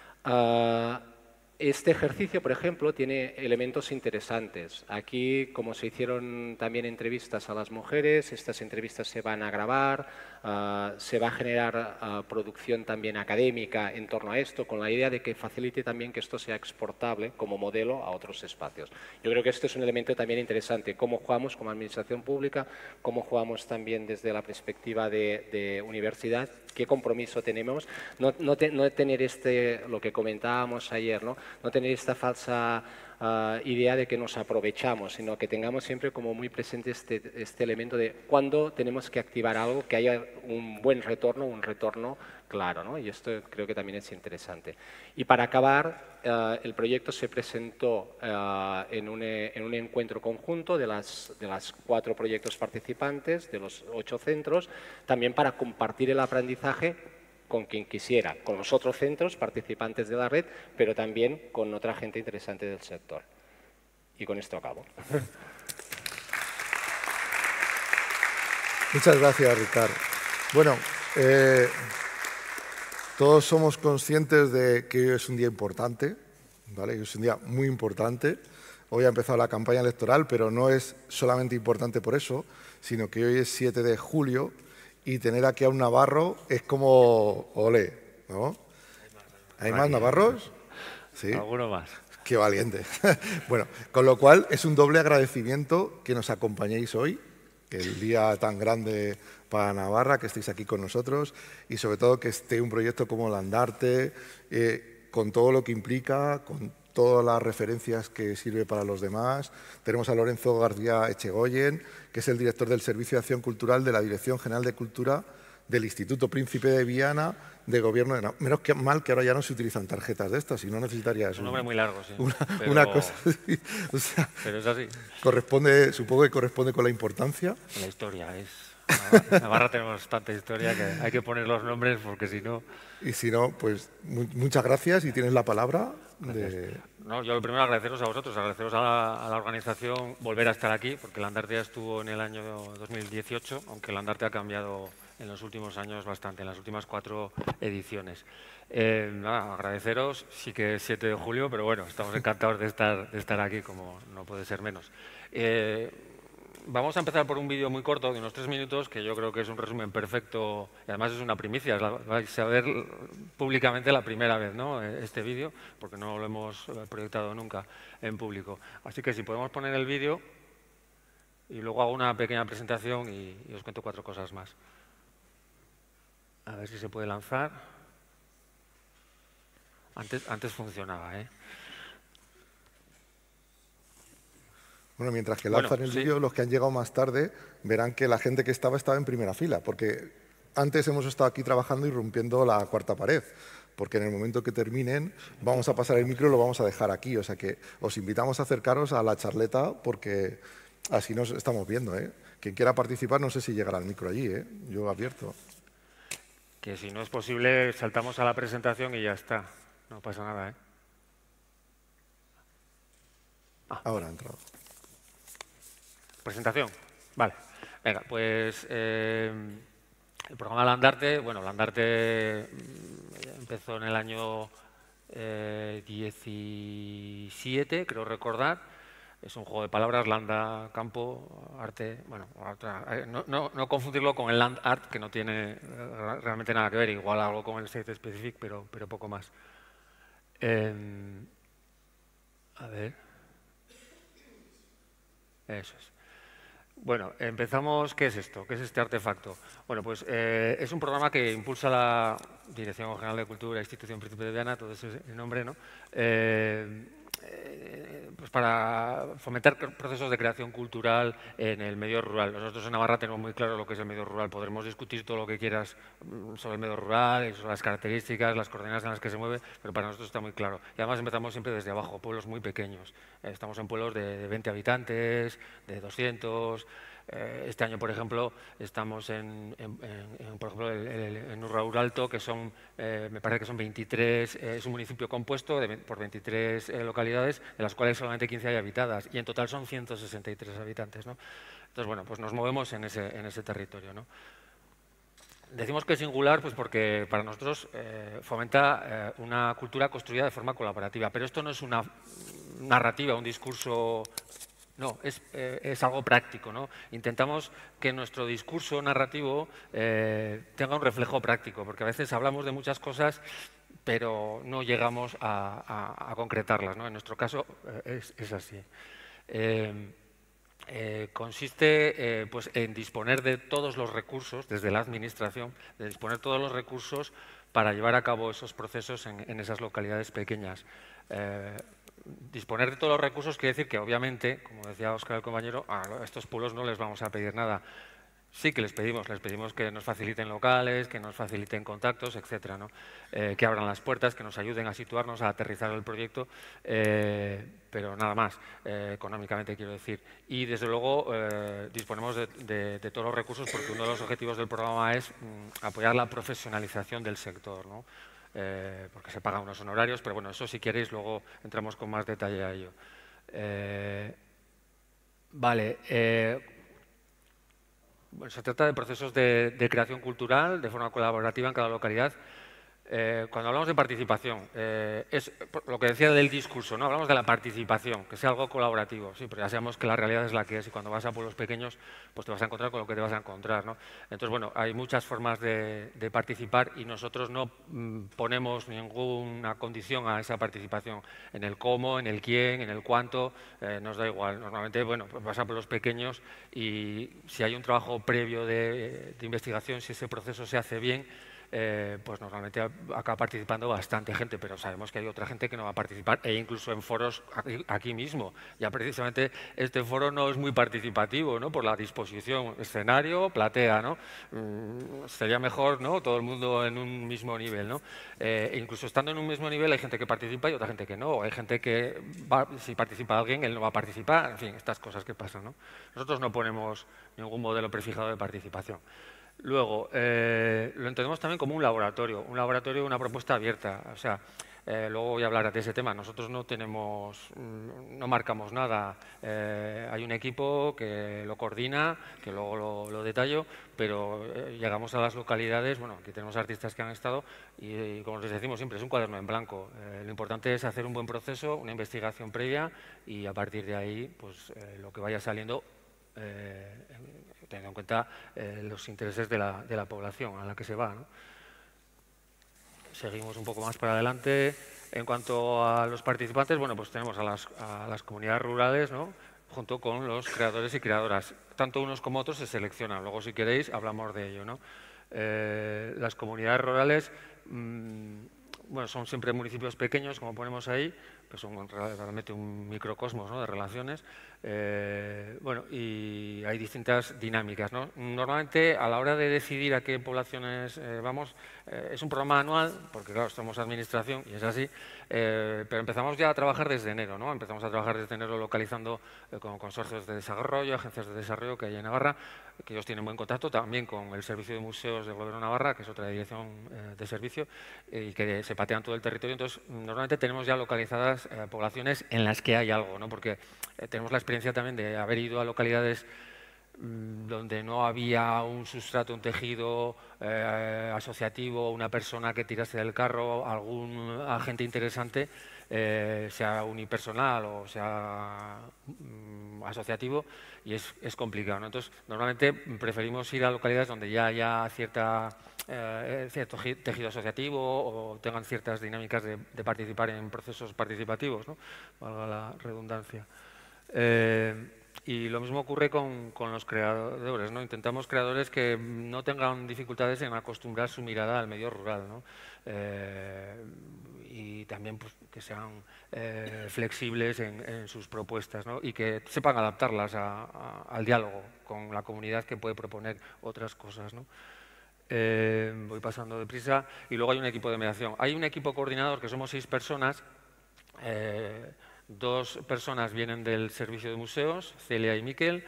Uh, Este ejercicio, por ejemplo, tiene elementos interesantes. Aquí, como se hicieron también entrevistas a las mujeres, estas entrevistas se van a grabar, uh, se va a generar uh, producción también académica en torno a esto, con la idea de que facilite también que esto sea exportable como modelo a otros espacios. Yo creo que este es un elemento también interesante, cómo jugamos como administración pública, cómo jugamos también desde la perspectiva de, de universidad, qué compromiso tenemos, no, no, te, no tener este, lo que comentábamos ayer, ¿no? No tener esta falsa uh, idea de que nos aprovechamos, sino que tengamos siempre como muy presente este, este elemento de cuándo tenemos que activar algo, que haya un buen retorno, un retorno claro, ¿no? Y esto creo que también es interesante. Y para acabar, uh, el proyecto se presentó uh, en, un, en un encuentro conjunto de las, de las cuatro proyectos participantes, de los ocho centros, también para compartir el aprendizaje con quien quisiera, con los otros centros participantes de la red, pero también con otra gente interesante del sector. Y con esto acabo. Muchas gracias, Ricard. Bueno, eh, todos somos conscientes de que hoy es un día importante, ¿vale? Es un día muy importante. Hoy ha empezado la campaña electoral, pero no es solamente importante por eso, sino que hoy es siete de julio, y tener aquí a un navarro es como olé, ¿no? ¿Hay más navarros? Sí. Alguno más. Qué valiente. Bueno, con lo cual es un doble agradecimiento que nos acompañéis hoy, el día tan grande para Navarra, que estéis aquí con nosotros, y sobre todo que esté un proyecto como Landarte, eh, con todo lo que implica, con todas las referencias que sirve para los demás. Tenemos a Lorenzo García Echegoyen, que es el director del Servicio de Acción Cultural de la Dirección General de Cultura del Instituto Príncipe de Viana de Gobierno de Navarra. Menos que mal que ahora ya no se utilizan tarjetas de estas, si no necesitarías... Un nombre muy largo, sí. Una, pero, una cosa así. O sea, pero es así. Corresponde, supongo que corresponde con la importancia. La historia es... En Navarra tenemos tanta historia que hay que poner los nombres porque si no... Y si no, pues mu muchas gracias y tienes la palabra de, no, yo lo primero agradeceros a vosotros, agradeceros a la, a la organización volver a estar aquí, porque el Andarte ya estuvo en el año dos mil dieciocho, aunque el Andarte ha cambiado en los últimos años bastante, en las últimas cuatro ediciones. Eh, nada, agradeceros, sí que es siete de julio, pero bueno, estamos encantados de estar, de estar aquí, como no puede ser menos. Eh, Vamos a empezar por un vídeo muy corto, de unos tres minutos, que yo creo que es un resumen perfecto, y además es una primicia, vais a ver públicamente la primera vez, ¿no?, este vídeo, porque no lo hemos proyectado nunca en público. Así que si podemos poner el vídeo, y luego hago una pequeña presentación y, y os cuento cuatro cosas más. A ver si se puede lanzar. Antes, antes funcionaba, ¿eh? Bueno, mientras que lanzan bueno, el sí. vídeo, los que han llegado más tarde verán que la gente que estaba estaba en primera fila, porque antes hemos estado aquí trabajando y rompiendo la cuarta pared, porque en el momento que terminen vamos a pasar el micro y lo vamos a dejar aquí. O sea que os invitamos a acercaros a la charleta porque así nos estamos viendo, ¿eh? Quien quiera participar, no sé si llegará el micro allí, ¿eh? Yo abierto. Que si no es posible, saltamos a la presentación y ya está. No pasa nada, ¿eh? Ah. Ahora ha entrado. Presentación. Vale. Venga, pues eh, el programa Landarte, bueno, Landarte empezó en el año eh, diecisiete, creo recordar. Es un juego de palabras, landa, campo, arte, bueno, otra, no, no, no confundirlo con el land art, que no tiene realmente nada que ver, igual algo con el site specific, pero, pero poco más. Eh, a ver. Eso es. Bueno, empezamos. ¿Qué es esto? ¿Qué es este artefacto? Bueno, pues eh, es un programa que impulsa la Dirección General de Cultura, Institución Príncipe de Viana, todo ese nombre, ¿no? Eh, eh, pues para fomentar procesos de creación cultural en el medio rural. Nosotros en Navarra tenemos muy claro lo que es el medio rural. Podremos discutir todo lo que quieras sobre el medio rural, sobre las características, las coordenadas en las que se mueve, pero para nosotros está muy claro. Y además empezamos siempre desde abajo, pueblos muy pequeños. Estamos en pueblos de veinte habitantes, de doscientos. Este año, por ejemplo, estamos en, en, en por ejemplo, el, el, en Urraúl Alto, que son, eh, me parece que son veintitrés, eh, es un municipio compuesto de, por veintitrés eh, localidades, de las cuales solamente quince hay habitadas, y en total son ciento sesenta y tres habitantes, ¿no? Entonces, bueno, pues nos movemos en ese, en ese territorio, ¿no? Decimos que es singular pues porque para nosotros eh, fomenta eh, una cultura construida de forma colaborativa, pero esto no es una narrativa, un discurso. No, es, eh, es algo práctico, ¿no? Intentamos que nuestro discurso narrativo eh, tenga un reflejo práctico, porque a veces hablamos de muchas cosas, pero no llegamos a, a, a concretarlas, ¿no? En nuestro caso eh, es, es así. Eh, eh, consiste eh, pues en disponer de todos los recursos, desde la administración, de disponer todos los recursos para llevar a cabo esos procesos en, en esas localidades pequeñas. Eh, Disponer de todos los recursos quiere decir que, obviamente, como decía Óscar el compañero, a estos pueblos no les vamos a pedir nada. Sí que les pedimos, les pedimos que nos faciliten locales, que nos faciliten contactos, etcétera, ¿no? Eh, que abran las puertas, que nos ayuden a situarnos, a aterrizar el proyecto, eh, pero nada más, eh, económicamente quiero decir. Y, desde luego, eh, disponemos de, de, de todos los recursos porque uno de los objetivos del programa es mm, apoyar la profesionalización del sector, ¿no? Eh, porque se pagan unos honorarios, pero bueno, eso si queréis luego entramos con más detalle a ello. Eh, vale, eh, bueno, se trata de procesos de, de creación cultural de forma colaborativa en cada localidad. Eh, cuando hablamos de participación, eh, es lo que decía del discurso, ¿no? Hablamos de la participación, que sea algo colaborativo, sí, pero ya sabemos que la realidad es la que es y cuando vas a pueblos pequeños pues te vas a encontrar con lo que te vas a encontrar, ¿no? Entonces, bueno, hay muchas formas de, de participar y nosotros no mm, ponemos ninguna condición a esa participación, en el cómo, en el quién, en el cuánto, eh, nos da igual. Normalmente, bueno, pues vas a pueblos pequeños y si hay un trabajo previo de, de investigación, si ese proceso se hace bien, Eh, pues normalmente acaba participando bastante gente, pero sabemos que hay otra gente que no va a participar, e incluso en foros aquí, aquí mismo. Ya precisamente este foro no es muy participativo, ¿no? Por la disposición, escenario, platea, ¿no? Mm, sería mejor, ¿no? Todo el mundo en un mismo nivel, ¿no? Eh, e incluso estando en un mismo nivel hay gente que participa y otra gente que no. Hay gente que, va, si participa alguien, él no va a participar. En fin, estas cosas que pasan, ¿no? Nosotros no ponemos ningún modelo prefijado de participación. Luego, eh, lo entendemos también como un laboratorio, un laboratorio, una propuesta abierta. O sea, Eh, luego voy a hablar de ese tema. Nosotros no tenemos, no marcamos nada. Eh, hay un equipo que lo coordina, que luego lo, lo detallo, pero eh, llegamos a las localidades, bueno, aquí tenemos artistas que han estado y, y como les decimos siempre, es un cuaderno en blanco. Eh, lo importante es hacer un buen proceso, una investigación previa y a partir de ahí, pues eh, lo que vaya saliendo, eh, teniendo en cuenta eh, los intereses de la, de la población a la que se va, ¿no? Seguimos un poco más para adelante. En cuanto a los participantes, bueno, pues tenemos a las, a las comunidades rurales, ¿no?, junto con los creadores y creadoras. Tanto unos como otros se seleccionan. Luego, si queréis, hablamos de ello, ¿no? Eh, las comunidades rurales, mmm, bueno, son siempre municipios pequeños, como ponemos ahí, que son realmente un microcosmos, ¿no?, de relaciones. Eh, bueno, y hay distintas dinámicas, ¿no? Normalmente, a la hora de decidir a qué poblaciones eh, vamos, eh, es un programa anual, porque claro, somos administración y es así, eh, pero empezamos ya a trabajar desde enero, ¿no? Empezamos a trabajar desde enero localizando eh, con consorcios de desarrollo, agencias de desarrollo que hay en Navarra, que ellos tienen buen contacto también con el Servicio de Museos del Gobierno de Navarra, que es otra dirección eh, de servicio, eh, y que se patean todo el territorio. Entonces, normalmente tenemos ya localizadas eh, poblaciones en las que hay algo, ¿no? Porque eh, tenemos la experiencia también de haber ido a localidades mmm, donde no había un sustrato, un tejido eh, asociativo, una persona que tirase del carro, algún agente interesante, eh, sea unipersonal o sea mmm, asociativo, y es, es complicado, ¿no? Entonces, normalmente preferimos ir a localidades donde ya haya cierta, eh, cierto tejido asociativo o tengan ciertas dinámicas de, de participar en procesos participativos, ¿no?, valga la redundancia. Eh, y lo mismo ocurre con, con los creadores, ¿no? Intentamos creadores que no tengan dificultades en acostumbrar su mirada al medio rural, ¿no? Eh, y también pues, que sean eh, flexibles en, en sus propuestas, ¿no?, y que sepan adaptarlas a, a, al diálogo con la comunidad que puede proponer otras cosas, ¿no? Eh, voy pasando deprisa. Y luego hay un equipo de mediación. Hay un equipo coordinador que somos seis personas. Eh, dos personas vienen del Servicio de Museos, Celia y Miquel,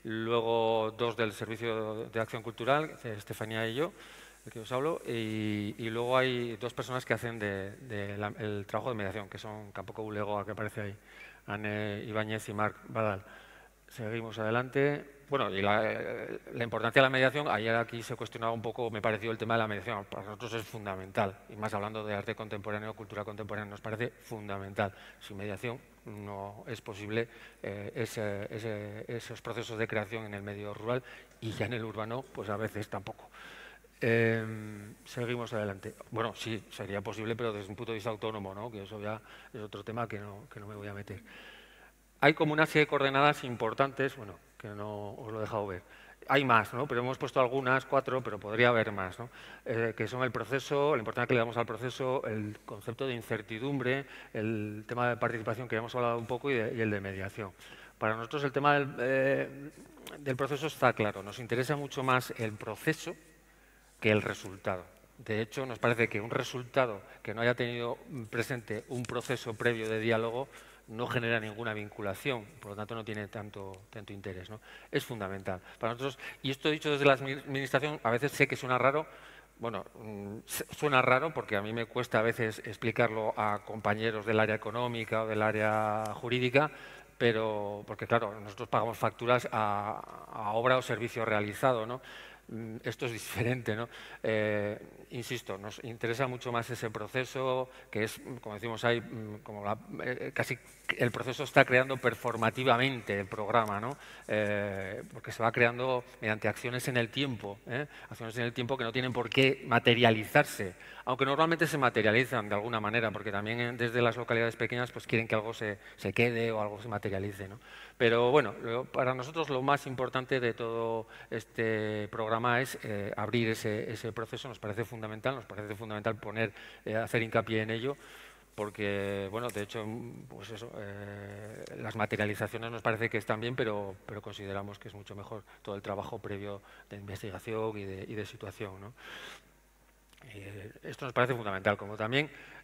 luego dos del Servicio de Acción Cultural, Estefanía y yo, de que os hablo, y, y luego hay dos personas que hacen de, de la, el trabajo de mediación, que son Campoco Bulegoa, que aparece ahí, Anne Ibáñez y Marc Badal. Seguimos adelante. Bueno, y la, la importancia de la mediación, ayer aquí se cuestionaba un poco, me pareció el tema de la mediación, para nosotros es fundamental, y más hablando de arte contemporáneo, cultura contemporánea, nos parece fundamental. Sin mediación no es posible eh, ese, ese, esos procesos de creación en el medio rural, y ya en el urbano, pues a veces tampoco. Eh, seguimos adelante. Bueno, sí, sería posible, pero desde un punto de vista autónomo, ¿no?, que eso ya es otro tema que no, que no me voy a meter. Hay como una serie de coordenadas importantes, bueno, que no os lo he dejado ver. Hay más, ¿no?, pero hemos puesto algunas, cuatro, pero podría haber más, ¿no?, eh, que son el proceso, la importancia que le damos al proceso, el concepto de incertidumbre, el tema de participación que ya hemos hablado un poco y, de, y el de mediación. Para nosotros el tema del, eh, del proceso está claro, nos interesa mucho más el proceso que el resultado. De hecho, nos parece que un resultado que no haya tenido presente un proceso previo de diálogo no genera ninguna vinculación, por lo tanto no tiene tanto, tanto interés, ¿no? Es fundamental para nosotros, y esto dicho desde la administración, a veces sé que suena raro, bueno, suena raro porque a mí me cuesta a veces explicarlo a compañeros del área económica o del área jurídica, pero porque claro, nosotros pagamos facturas a, a obra o servicio realizado, ¿no? Esto es diferente, ¿no? Eh, insisto, nos interesa mucho más ese proceso, que es, como decimos ahí, como la, eh, casi el proceso está creando performativamente el programa, ¿no? Eh, porque se va creando mediante acciones en el tiempo, ¿eh? Acciones en el tiempo que no tienen por qué materializarse, aunque normalmente se materializan de alguna manera, porque también desde las localidades pequeñas pues quieren que algo se, se quede o algo se materialice, ¿no? Pero bueno, para nosotros lo más importante de todo este programa es eh, abrir ese, ese proceso, nos parece fundamental, nos parece fundamental poner, eh, hacer hincapié en ello, porque, bueno, de hecho, pues eso, eh, las materializaciones nos parece que están bien, pero, pero consideramos que es mucho mejor todo el trabajo previo de investigación y de, y de situación, ¿no? Eh, esto nos parece fundamental, como también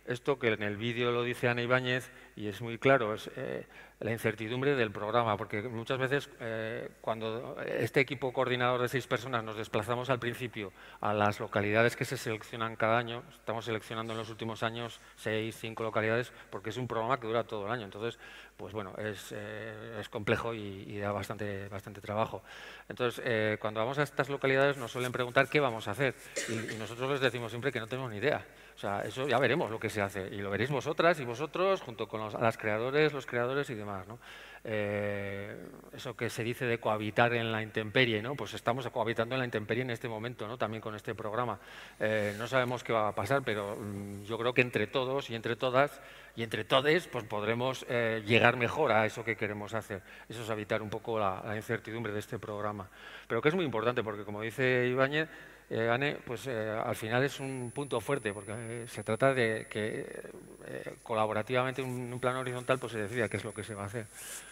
esto que en el vídeo lo dice Ana Ibáñez y es muy claro, es eh, la incertidumbre del programa, porque muchas veces eh, cuando este equipo coordinador de seis personas nos desplazamos al principio a las localidades que se seleccionan cada año, estamos seleccionando en los últimos años seis, cinco localidades, porque es un programa que dura todo el año, entonces, pues bueno, es, eh, es complejo y, y da bastante, bastante trabajo. Entonces, eh, cuando vamos a estas localidades nos suelen preguntar qué vamos a hacer y, y nosotros les decimos siempre que no tenemos ni idea. O sea, eso ya veremos lo que se hace y lo veréis vosotras y vosotros junto con los, las creadores, los creadores y demás, ¿no? Eh, eso que se dice de cohabitar en la intemperie, ¿no? Pues estamos cohabitando en la intemperie en este momento, ¿no? También con este programa. Eh, no sabemos qué va a pasar, pero mmm, yo creo que entre todos y entre todas y entre todes pues podremos eh, llegar mejor a eso que queremos hacer. Eso es evitar un poco la, la incertidumbre de este programa. Pero que es muy importante porque, como dice Ibáñez, Eh, Ane, pues eh, al final es un punto fuerte porque eh, se trata de que eh, colaborativamente en un plano horizontal pues se decida qué es lo que se va a hacer.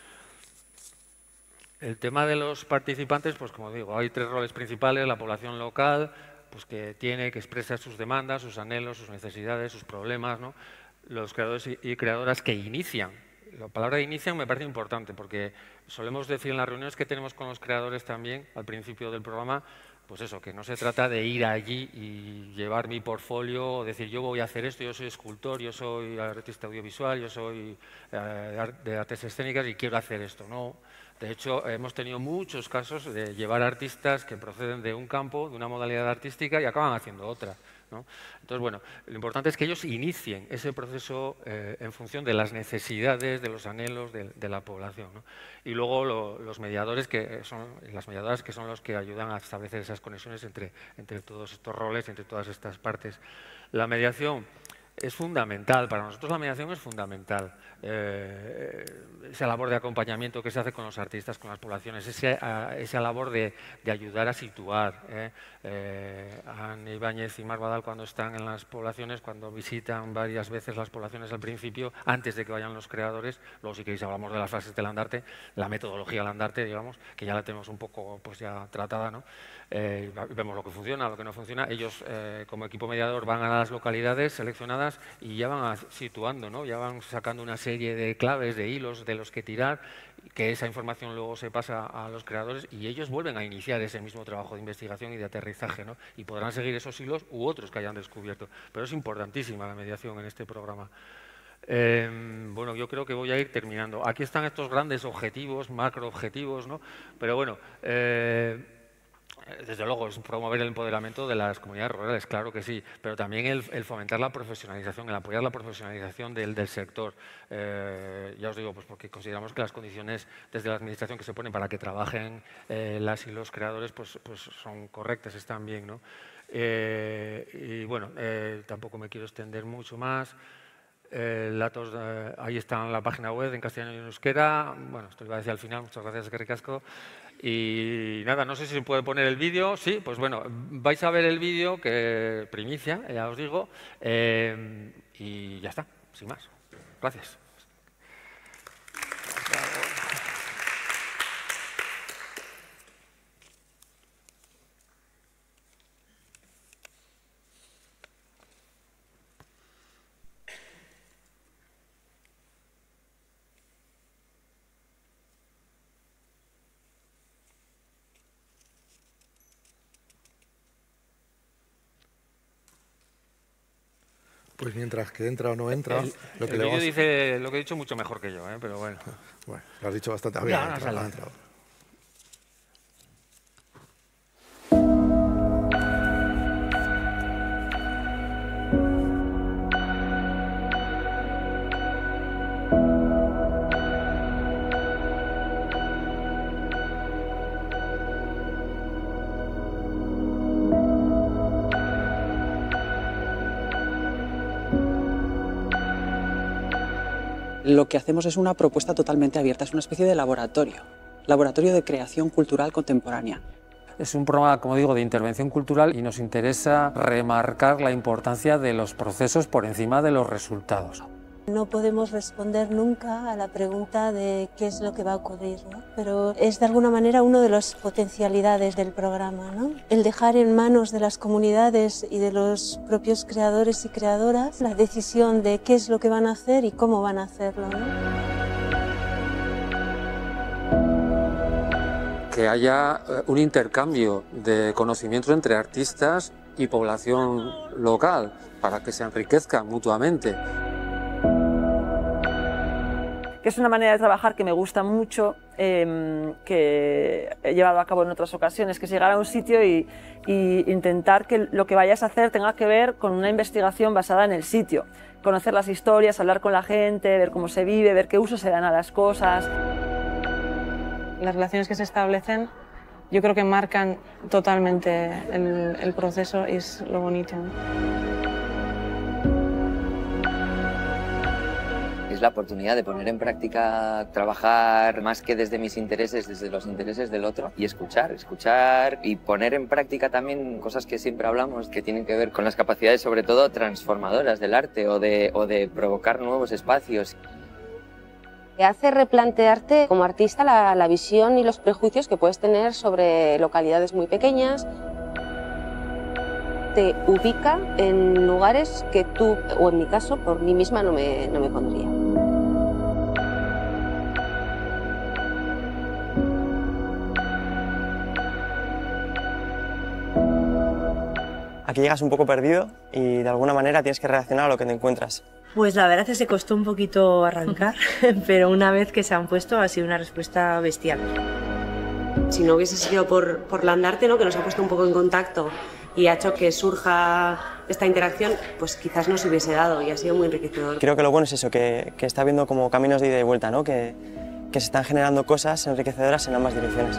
El tema de los participantes, pues como digo, hay tres roles principales: la población local, pues que tiene que expresar sus demandas, sus anhelos, sus necesidades, sus problemas, ¿no? Los creadores y creadoras que inician. La palabra inician me parece importante porque solemos decir en las reuniones que tenemos con los creadores también al principio del programa, pues eso, que no se trata de ir allí y llevar mi portfolio o decir yo voy a hacer esto, yo soy escultor, yo soy artista audiovisual, yo soy eh, de artes escénicas y quiero hacer esto. No, de hecho hemos tenido muchos casos de llevar artistas que proceden de un campo, de una modalidad artística y acaban haciendo otra, ¿no? Entonces, bueno, lo importante es que ellos inicien ese proceso eh, en función de las necesidades, de los anhelos de, de la población, ¿no? Y luego lo, los mediadores, que son las mediadoras, que son los que ayudan a establecer esas conexiones entre, entre todos estos roles, entre todas estas partes. La mediación es fundamental, para nosotros la mediación es fundamental. Eh, esa labor de acompañamiento que se hace con los artistas, con las poblaciones, ese, a, esa labor de, de ayudar a situar. Eh, eh, Ana Ibáñez y Mar Badal, cuando están en las poblaciones, cuando visitan varias veces las poblaciones al principio, antes de que vayan los creadores, luego si queréis hablamos de las fases de Landarte, la metodología Landarte, digamos, que ya la tenemos un poco pues ya tratada, ¿no? Eh, vemos lo que funciona, lo que no funciona. Ellos, eh, como equipo mediador, van a las localidades seleccionadas y ya van a, situando, ¿no? Ya van sacando una serie de claves, de hilos de los que tirar, que esa información luego se pasa a los creadores y ellos vuelven a iniciar ese mismo trabajo de investigación y de aterrizaje, ¿no? Y podrán seguir esos hilos u otros que hayan descubierto. Pero es importantísima la mediación en este programa. Eh, bueno, yo creo que voy a ir terminando. Aquí están estos grandes objetivos, macro objetivos, ¿no? Pero bueno, eh, desde luego, es promover el empoderamiento de las comunidades rurales, claro que sí, pero también el, el fomentar la profesionalización, el apoyar la profesionalización del, del sector. Eh, ya os digo, pues porque consideramos que las condiciones desde la administración que se ponen para que trabajen eh, las y los creadores pues, pues son correctas, están bien, ¿no? Eh, y bueno, eh, tampoco me quiero extender mucho más. Eh, datos, eh, ahí está en la página web en castellano y en euskera. Bueno, esto iba a decir al final, muchas gracias, Eskerrik asko. Y nada, no sé si se puede poner el vídeo. Sí, pues bueno, vais a ver el vídeo, que primicia, ya os digo, eh, y ya está, sin más. Gracias. Pues mientras que entra o no entra, el, lo que el le vídeo vamos... dice lo que he dicho mucho mejor que yo, ¿eh? Pero bueno. Bueno, lo has dicho bastante bien. Ya, ha entrado, ha entrado. Lo que hacemos es una propuesta totalmente abierta, es una especie de laboratorio, laboratorio de creación cultural contemporánea. Es un programa, como digo, de intervención cultural y nos interesa remarcar la importancia de los procesos por encima de los resultados. No podemos responder nunca a la pregunta de qué es lo que va a ocurrir, ¿no? Pero es de alguna manera una de las potencialidades del programa, ¿no? El dejar en manos de las comunidades y de los propios creadores y creadoras la decisión de qué es lo que van a hacer y cómo van a hacerlo, ¿no? Que haya un intercambio de conocimientos entre artistas y población local para que se enriquezcan mutuamente. Que es una manera de trabajar que me gusta mucho, eh, que he llevado a cabo en otras ocasiones, que es llegar a un sitio y, y intentar que lo que vayas a hacer tenga que ver con una investigación basada en el sitio. Conocer las historias, hablar con la gente, ver cómo se vive, ver qué uso se dan a las cosas. Las relaciones que se establecen yo creo que marcan totalmente el, el proceso y es lo bonito, ¿no? Es la oportunidad de poner en práctica, trabajar más que desde mis intereses, desde los intereses del otro y escuchar, escuchar y poner en práctica también cosas que siempre hablamos que tienen que ver con las capacidades sobre todo transformadoras del arte o de, o de provocar nuevos espacios. Te hace replantearte como artista la, la visión y los prejuicios que puedes tener sobre localidades muy pequeñas. Te ubica en lugares que tú, o en mi caso, por mí misma no me, no me pondría. Aquí llegas un poco perdido y de alguna manera tienes que reaccionar a lo que te encuentras. Pues la verdad es que costó un poquito arrancar, pero una vez que se han puesto ha sido una respuesta bestial. Si no hubiese sido por, por Landarte, ¿no?, que nos ha puesto un poco en contacto y ha hecho que surja esta interacción, pues quizás no se hubiese dado y ha sido muy enriquecedor. Creo que lo bueno es eso, que, que está habiendo como caminos de ida y vuelta, ¿no?, que, que se están generando cosas enriquecedoras en ambas direcciones.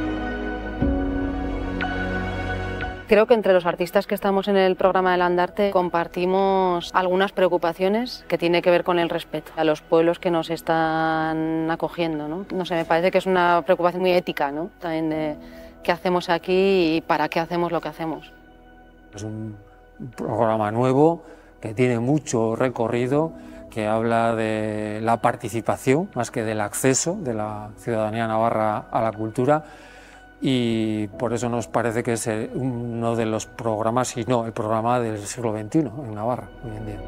Creo que entre los artistas que estamos en el programa de Landarte compartimos algunas preocupaciones que tienen que ver con el respeto a los pueblos que nos están acogiendo, ¿no? No sé, me parece que es una preocupación muy ética, ¿no?, también de qué hacemos aquí y para qué hacemos lo que hacemos. Es un programa nuevo que tiene mucho recorrido, que habla de la participación más que del acceso de la ciudadanía navarra a la cultura. Y por eso nos parece que es uno de los programas, si no el programa del siglo veintiuno en Navarra hoy en día.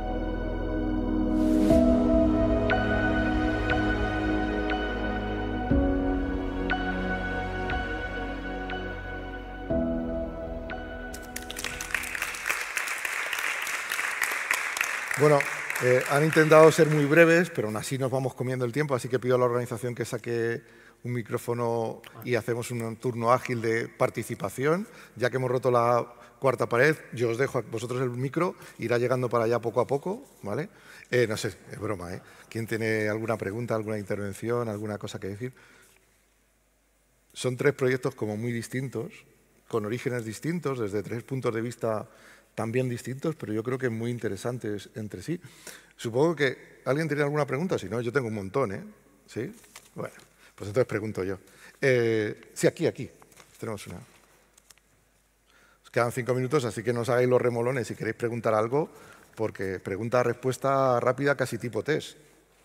Bueno, eh, han intentado ser muy breves, pero aún así nos vamos comiendo el tiempo, así que pido a la organización que saque un micrófono y hacemos un turno ágil de participación. Ya que hemos roto la cuarta pared, yo os dejo a vosotros el micro, irá llegando para allá poco a poco, ¿vale? Eh, no sé, es broma, ¿eh? ¿Quién tiene alguna pregunta, alguna intervención, alguna cosa que decir? Son tres proyectos como muy distintos, con orígenes distintos, desde tres puntos de vista también distintos, pero yo creo que muy interesantes entre sí. Supongo que alguien tiene alguna pregunta, si no, yo tengo un montón, ¿eh? ¿Sí? Bueno. Pues entonces pregunto yo. Eh, sí, aquí, aquí. Tenemos una. Os quedan cinco minutos, así que no os hagáis los remolones si queréis preguntar algo, porque pregunta-respuesta rápida, casi tipo test.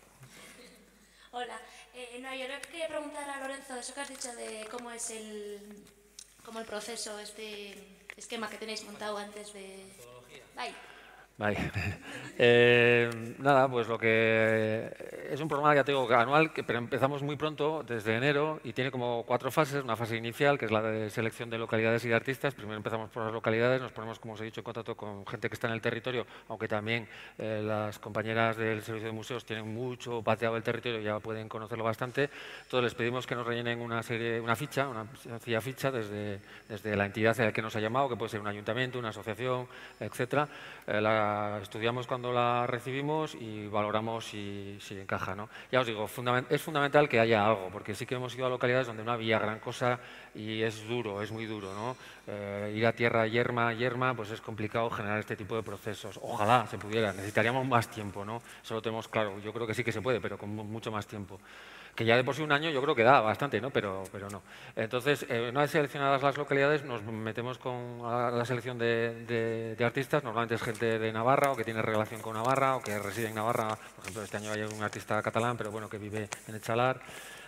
Hola. Eh, no, yo le quería preguntar a Lorenzo eso que has dicho de cómo es el, cómo el proceso, este esquema que tenéis montado antes de... Bye. Vale. Eh, nada, pues lo que es un programa, ya te digo, anual, que, pero empezamos muy pronto, desde enero, y tiene como cuatro fases. Una fase inicial, que es la de selección de localidades y de artistas. Primero empezamos por las localidades, nos ponemos, como os he dicho, en contacto con gente que está en el territorio, aunque también eh, las compañeras del Servicio de Museos tienen mucho pateado el territorio, ya pueden conocerlo bastante. Entonces les pedimos que nos rellenen una serie, una ficha, una sencilla ficha desde, desde la entidad a la que nos ha llamado, que puede ser un ayuntamiento, una asociación, etcétera. Eh, la estudiamos cuando la recibimos y valoramos si, si encaja, ¿no? Ya os digo, fundament, es fundamental que haya algo, porque sí que hemos ido a localidades donde no había gran cosa y es duro, es muy duro, ¿no? Eh, ir a tierra yerma, yerma, pues es complicado generar este tipo de procesos. Ojalá se pudiera, necesitaríamos más tiempo, ¿no? Eso lo tenemos claro, yo creo que sí que se puede, pero con mucho más tiempo. que ya de por sí un año yo creo que da bastante, ¿no? Pero, pero no. Entonces, eh, una vez seleccionadas las localidades, nos metemos con la, la selección de, de, de artistas. Normalmente es gente de Navarra o que tiene relación con Navarra o que reside en Navarra. Por ejemplo, este año hay un artista catalán, pero bueno, que vive en Echalar.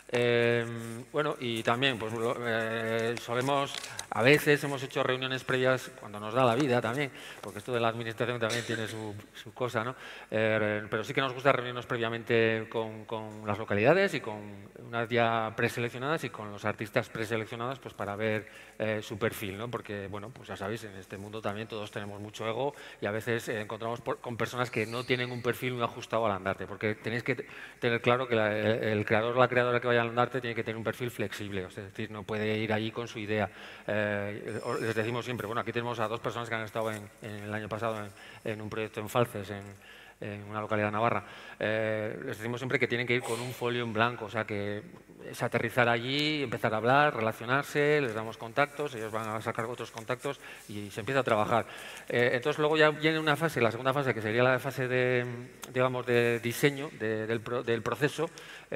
Eh, bueno, y también pues eh, solemos, a veces hemos hecho reuniones previas cuando nos da la vida también, porque esto de la administración también tiene su, su cosa, ¿no? Eh, pero sí que nos gusta reunirnos previamente con, con las localidades y con unas ya preseleccionadas y con los artistas preseleccionados, pues para ver eh, su perfil, ¿no? Porque, bueno, pues ya sabéis, en este mundo también todos tenemos mucho ego y a veces eh, encontramos por, con personas que no tienen un perfil muy ajustado al andarte, porque tenéis que tener claro que la, el, el creador o la creadora que vaya al andarte tiene que tener un perfil flexible, es decir, no puede ir allí con su idea. Eh, les decimos siempre, bueno, aquí tenemos a dos personas que han estado en, en el año pasado en, en un proyecto en Falces, en, en una localidad de Navarra. Eh, les decimos siempre que tienen que ir con un folio en blanco, o sea, que es aterrizar allí, empezar a hablar, relacionarse, les damos contactos, ellos van a sacar otros contactos y se empieza a trabajar. Eh, entonces luego ya viene una fase, la segunda fase, que sería la fase de, digamos, de diseño de, del, pro, del proceso.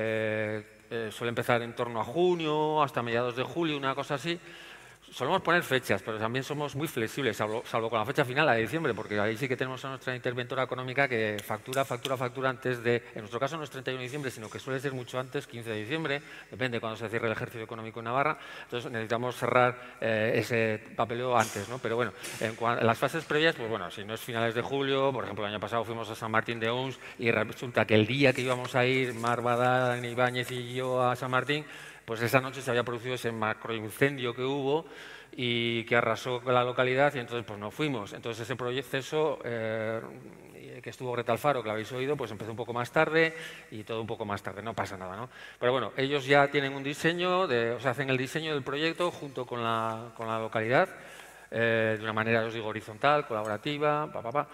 Eh, eh, suele empezar en torno a junio, hasta mediados de julio, una cosa así. Solemos poner fechas, pero también somos muy flexibles, salvo, salvo con la fecha final, la de diciembre, porque ahí sí que tenemos a nuestra interventora económica que factura, factura, factura antes de, en nuestro caso no es treinta y uno de diciembre, sino que suele ser mucho antes, quince de diciembre, depende de cuando se cierre el ejercicio económico en Navarra, entonces necesitamos cerrar eh, ese papeleo antes, ¿no? Pero bueno, en, en las fases previas, pues bueno, si no es finales de julio, por ejemplo, el año pasado fuimos a San Martín de Ons y resulta que el día que íbamos a ir, Mar Badán, Ibáñez y yo a San Martín, pues esa noche se había producido ese macroincendio que hubo y que arrasó con la localidad y entonces pues no fuimos. Entonces ese proceso eh, que estuvo Greta Alfaro, que lo habéis oído, pues empezó un poco más tarde y todo un poco más tarde, no pasa nada, ¿no? Pero bueno, ellos ya tienen un diseño, de, o sea, hacen el diseño del proyecto junto con la, con la localidad, Eh, de una manera, os digo, horizontal, colaborativa, pa, pa, pa.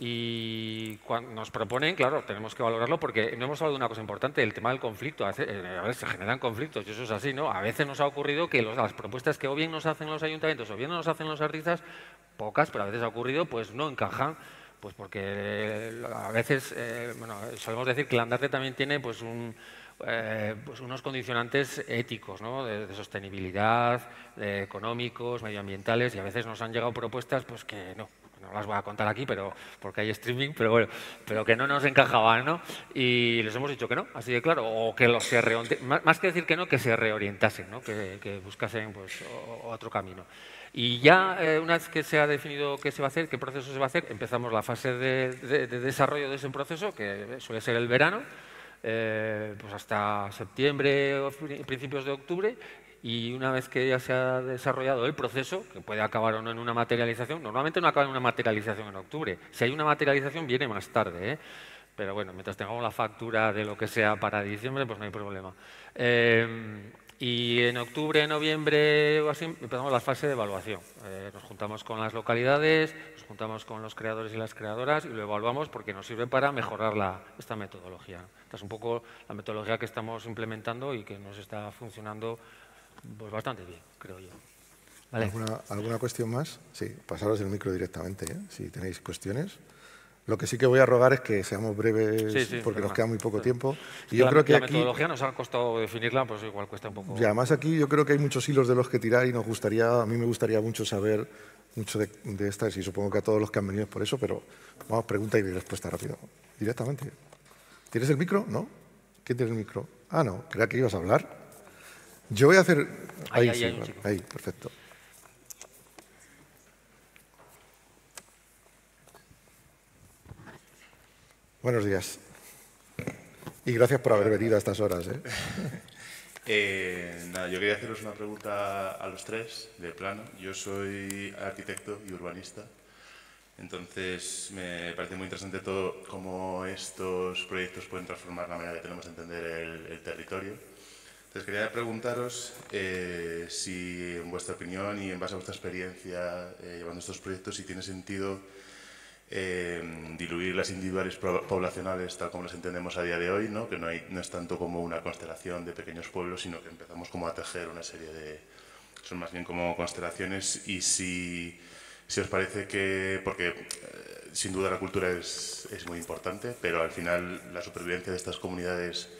Y cuando nos proponen, claro, tenemos que valorarlo porque no hemos hablado de una cosa importante, el tema del conflicto. A veces, a veces se generan conflictos y eso es así, ¿no? A veces nos ha ocurrido que los, las propuestas que o bien nos hacen los ayuntamientos o bien nos hacen los artistas, pocas, pero a veces ha ocurrido, pues no encajan. Pues porque eh, a veces, eh, bueno, solemos decir que el andarte también tiene pues un... Eh, pues unos condicionantes éticos, ¿no? de, de sostenibilidad, de económicos, medioambientales, y a veces nos han llegado propuestas pues que no, no las voy a contar aquí, pero porque hay streaming, pero bueno, pero que no nos encajaban, ¿no? Y les hemos dicho que no, así de claro, o que los se reorientasen, más que decir que no, que se reorientasen, ¿no? Que, que buscasen pues otro camino. Y ya eh, una vez que se ha definido qué se va a hacer, qué proceso se va a hacer, empezamos la fase de, de, de desarrollo de ese proceso, que suele ser el verano, Eh, pues hasta septiembre o principios de octubre, y una vez que ya se ha desarrollado el proceso, que puede acabar o no en una materialización, normalmente no acaba en una materialización en octubre, si hay una materialización viene más tarde, ¿eh? Pero bueno, mientras tengamos la factura de lo que sea para diciembre, pues no hay problema. Eh, y en octubre, noviembre o así empezamos la fase de evaluación. Eh, nos juntamos con las localidades, nos juntamos con los creadores y las creadoras y lo evaluamos porque nos sirve para mejorar la, esta metodología. Esta es un poco la metodología que estamos implementando y que nos está funcionando pues, bastante bien, creo yo. ¿Vale? ¿Alguna, ¿Alguna cuestión más? Sí, pasaros el micro directamente, ¿eh? Si tenéis cuestiones. Lo que sí que voy a rogar es que seamos breves, sí, sí, porque nos queda muy poco tiempo. Y yo la, creo que la aquí, metodología nos ha costado definirla, pues igual cuesta un poco. Y además aquí yo creo que hay muchos hilos de los que tirar y nos gustaría, a mí me gustaría mucho saber mucho de, de estas y supongo que a todos los que han venido es por eso, pero vamos, pregunta y respuesta rápido, directamente. ¿Tienes el micro? ¿No? ¿Quién tiene el micro? Ah, no, creía que ibas a hablar. Yo voy a hacer... Ahí, ahí, sí, ahí, vale. Ahí, perfecto. Buenos días. Y gracias por haber venido a estas horas. ¿eh? eh, nada, yo quería haceros una pregunta a los tres, de plano. Yo soy arquitecto y urbanista. Entonces, me parece muy interesante todo cómo estos proyectos pueden transformar la manera que tenemos de entender el, el territorio. Entonces, quería preguntaros eh, si, en vuestra opinión y en base a vuestra experiencia eh, llevando estos proyectos, si tiene sentido eh, diluir las individuales poblacionales tal como las entendemos a día de hoy, ¿no? Que no, hay, no es tanto como una constelación de pequeños pueblos, sino que empezamos como a tejer una serie de... son más bien como constelaciones, y si... Si os parece que, porque eh, sin duda la cultura es, es muy importante, pero al final la supervivencia de estas comunidades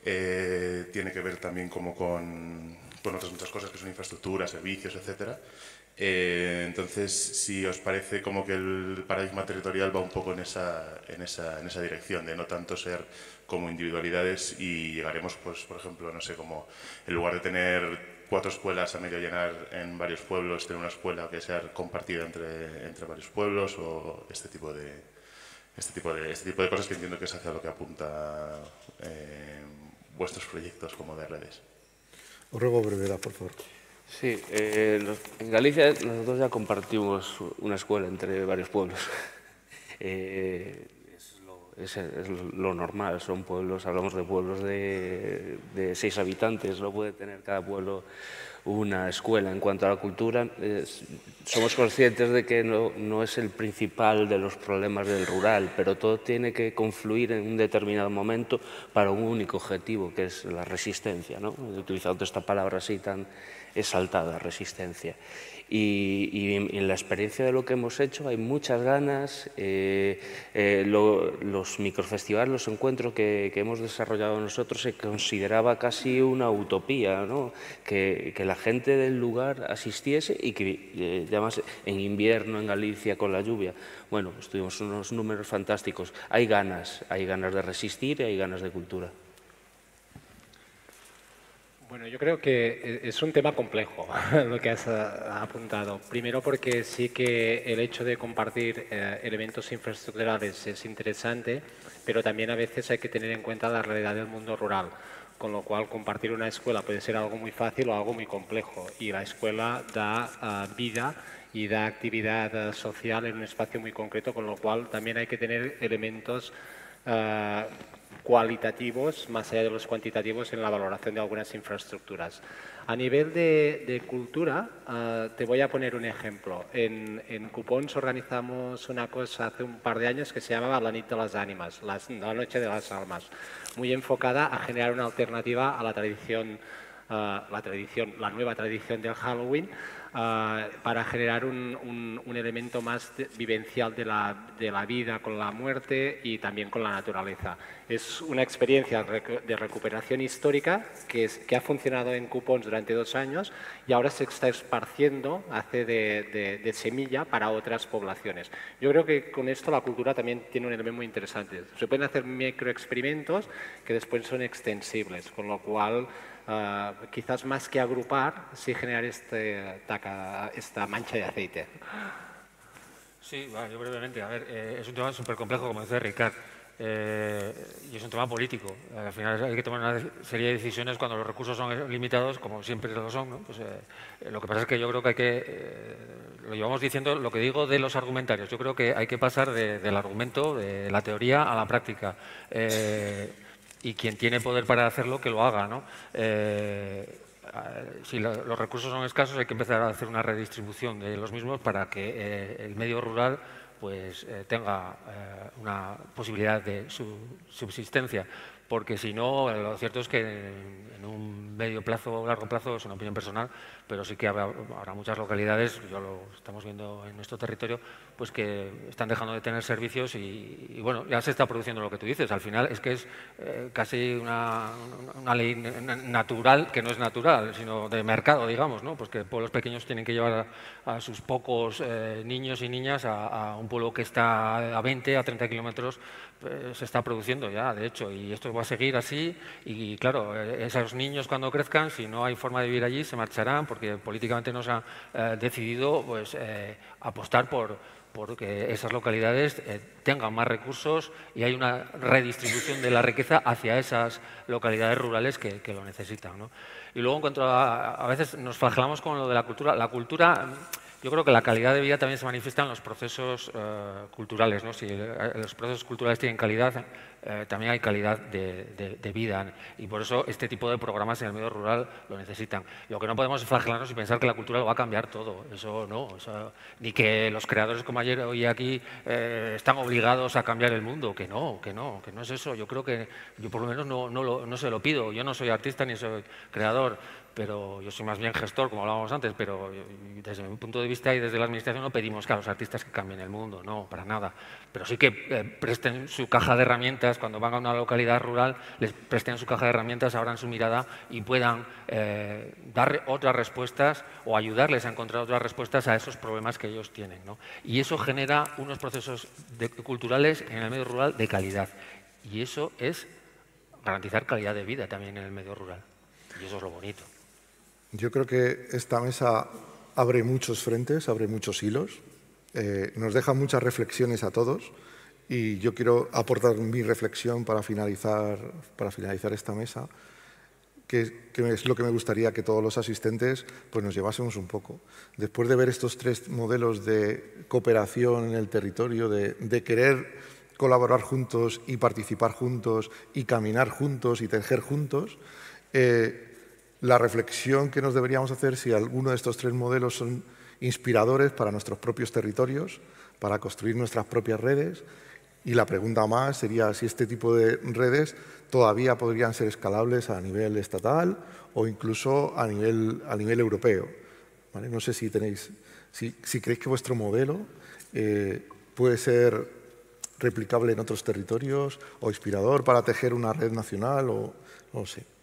eh, tiene que ver también como con, con otras muchas cosas que son infraestructuras, servicios, etcétera. Eh, entonces, si os parece como que el paradigma territorial va un poco en esa, en esa, en esa dirección, de no tanto ser como individualidades y llegaremos, pues, por ejemplo, no sé, como en lugar de tener cuatro escuelas a medio llenar en varios pueblos, tener una escuela que sea compartida entre, entre varios pueblos o este tipo de, este tipo de, este tipo de cosas que entiendo que es hacia lo que apunta eh, vuestros proyectos como de redes. Os ruego brevedad, por favor. Sí, eh, los, en Galicia nosotros ya compartimos una escuela entre varios pueblos. eh, es, lo, es, es lo normal, son pueblos, hablamos de pueblos de, de seis habitantes, no puede tener cada pueblo una escuela. En cuanto a la cultura, eh, somos conscientes de que no, no es el principal de los problemas del rural, pero todo tiene que confluir en un determinado momento para un único objetivo, que es la resistencia, ¿no? He utilizado esta palabra así tan exaltada, resistencia. Y, y en la experiencia de lo que hemos hecho hay muchas ganas. Eh, eh, lo, los microfestivales, los encuentros que, que hemos desarrollado nosotros se consideraba casi una utopía, ¿no? que, que la gente del lugar asistiese y que eh, además en invierno en Galicia con la lluvia. Bueno, pues tuvimos unos números fantásticos. Hay ganas, hay ganas de resistir y hay ganas de cultura. Bueno, yo creo que es un tema complejo lo que has apuntado. Primero porque sí que el hecho de compartir eh, elementos infraestructurales es interesante, pero también a veces hay que tener en cuenta la realidad del mundo rural, con lo cual compartir una escuela puede ser algo muy fácil o algo muy complejo, y la escuela da uh, vida y da actividad uh, social en un espacio muy concreto, con lo cual también hay que tener elementos uh, cualitativos, más allá de los cuantitativos, en la valoración de algunas infraestructuras. A nivel de, de cultura, uh, te voy a poner un ejemplo. En, en Cupons organizamos una cosa hace un par de años que se llamaba La Nit de las Ánimas, la, la Noche de las Almas, muy enfocada a generar una alternativa a la tradición, uh, la tradición, la nueva tradición del Halloween, Uh, para generar un, un, un elemento más de, vivencial de la, de la vida con la muerte y también con la naturaleza. Es una experiencia de recuperación histórica que, es, que ha funcionado en Cupons durante dos años y ahora se está esparciendo, hace de, de, de semilla para otras poblaciones. Yo creo que con esto la cultura también tiene un elemento muy interesante. Se pueden hacer microexperimentos que después son extensibles, con lo cual Uh, quizás más que agrupar, sí generar este, taca, esta mancha de aceite. Sí, bueno, yo brevemente. A ver, eh, es un tema súper complejo, como decía Ricard, eh, y es un tema político. Al final hay que tomar una serie de decisiones cuando los recursos son limitados, como siempre lo son, ¿no? Pues, eh, lo que pasa es que yo creo que hay que, eh, lo llevamos diciendo, lo que digo de los argumentarios, yo creo que hay que pasar de, del argumento, de la teoría a la práctica. Eh, y quien tiene poder para hacerlo, que lo haga, ¿no? Eh, si la, los recursos son escasos, hay que empezar a hacer una redistribución de los mismos para que eh, el medio rural pues, eh, tenga eh, una posibilidad de su, subsistencia. Porque si no, lo cierto es que en, en un medio plazo o largo plazo, es una opinión personal, pero sí que habrá, habrá muchas localidades, ya lo estamos viendo en nuestro territorio, pues que están dejando de tener servicios y, y bueno, ya se está produciendo lo que tú dices. Al final es que es eh, casi una, una ley natural, que no es natural, sino de mercado, digamos, ¿no? Pues que pueblos pequeños tienen que llevar a, a sus pocos eh, niños y niñas a, a un pueblo que está a veinte, a treinta kilómetros, pues, se está produciendo ya, de hecho, y esto va a seguir así y, claro, esos niños cuando crezcan, si no hay forma de vivir allí, se marcharán porque políticamente no se ha eh, decidido pues, eh, apostar por, por que esas localidades eh, tengan más recursos y hay una redistribución de la riqueza hacia esas localidades rurales que, que lo necesitan, ¿no? Y luego, en cuanto a, a veces nos flagelamos con lo de la cultura, la cultura... Yo creo que la calidad de vida también se manifiesta en los procesos uh, culturales, ¿no? Si los procesos culturales tienen calidad, eh, también hay calidad de, de, de vida, y por eso este tipo de programas en el medio rural lo necesitan. Lo que no podemos es flagelarnos y pensar que la cultura lo va a cambiar todo, eso no, eso, ni que los creadores, como ayer hoy aquí, eh, están obligados a cambiar el mundo, que no, que no, que no es eso. Yo creo que, yo por lo menos no, no, lo, no se lo pido, yo no soy artista ni soy creador, pero yo soy más bien gestor, como hablábamos antes, pero desde mi punto de vista y desde la administración no pedimos que a los artistas que cambien el mundo, no, para nada. Pero sí que eh, presten su caja de herramientas, cuando van a una localidad rural, les presten su caja de herramientas, abran su mirada y puedan eh, dar otras respuestas o ayudarles a encontrar otras respuestas a esos problemas que ellos tienen, ¿no? Y eso genera unos procesos de, culturales en el medio rural de calidad. Y eso es garantizar calidad de vida también en el medio rural. Y eso es lo bonito. Yo creo que esta mesa abre muchos frentes, abre muchos hilos, eh, nos deja muchas reflexiones a todos y yo quiero aportar mi reflexión para finalizar, para finalizar esta mesa, que, que es lo que me gustaría que todos los asistentes pues, nos llevásemos un poco. Después de ver estos tres modelos de cooperación en el territorio, de, de querer colaborar juntos y participar juntos y caminar juntos y tejer juntos, eh, la reflexión que nos deberíamos hacer si alguno de estos tres modelos son inspiradores para nuestros propios territorios, para construir nuestras propias redes. Y la pregunta más sería si este tipo de redes todavía podrían ser escalables a nivel estatal o incluso a nivel, a nivel europeo. ¿Vale? No sé si, tenéis, si, si creéis que vuestro modelo eh, puede ser replicable en otros territorios o inspirador para tejer una red nacional o no lo sé.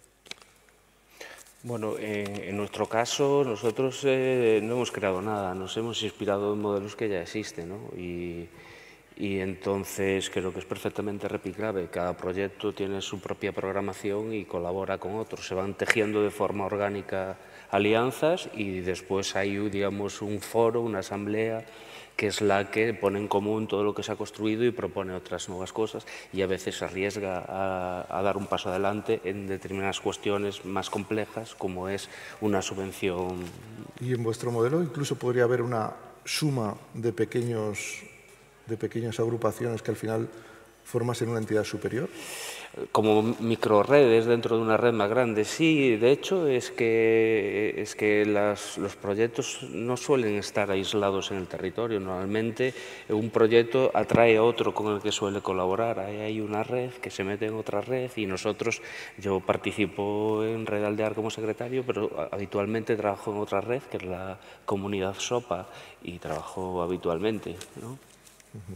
Bueno, eh, en nuestro caso nosotros eh, no hemos creado nada, nos hemos inspirado en modelos que ya existen, ¿no? Y, y entonces creo que es perfectamente replicable. Cada proyecto tiene su propia programación y colabora con otros. Se van tejiendo de forma orgánica alianzas y después hay, digamos, un foro, una asamblea, que es la que pone en común todo lo que se ha construido y propone otras nuevas cosas y a veces se arriesga a, a dar un paso adelante en determinadas cuestiones más complejas como es una subvención. ¿Y en vuestro modelo incluso podría haber una suma de, pequeños, de pequeñas agrupaciones que al final formasen una entidad superior? Como microredes dentro de una red más grande. Sí, de hecho es que, es que las, los proyectos no suelen estar aislados en el territorio. Normalmente un proyecto atrae a otro con el que suele colaborar. Ahí hay una red que se mete en otra red y nosotros, yo participo en Red Aldear como secretario, pero habitualmente trabajo en otra red que es la Comunidad SOPA y trabajo habitualmente, ¿no? Uh-huh.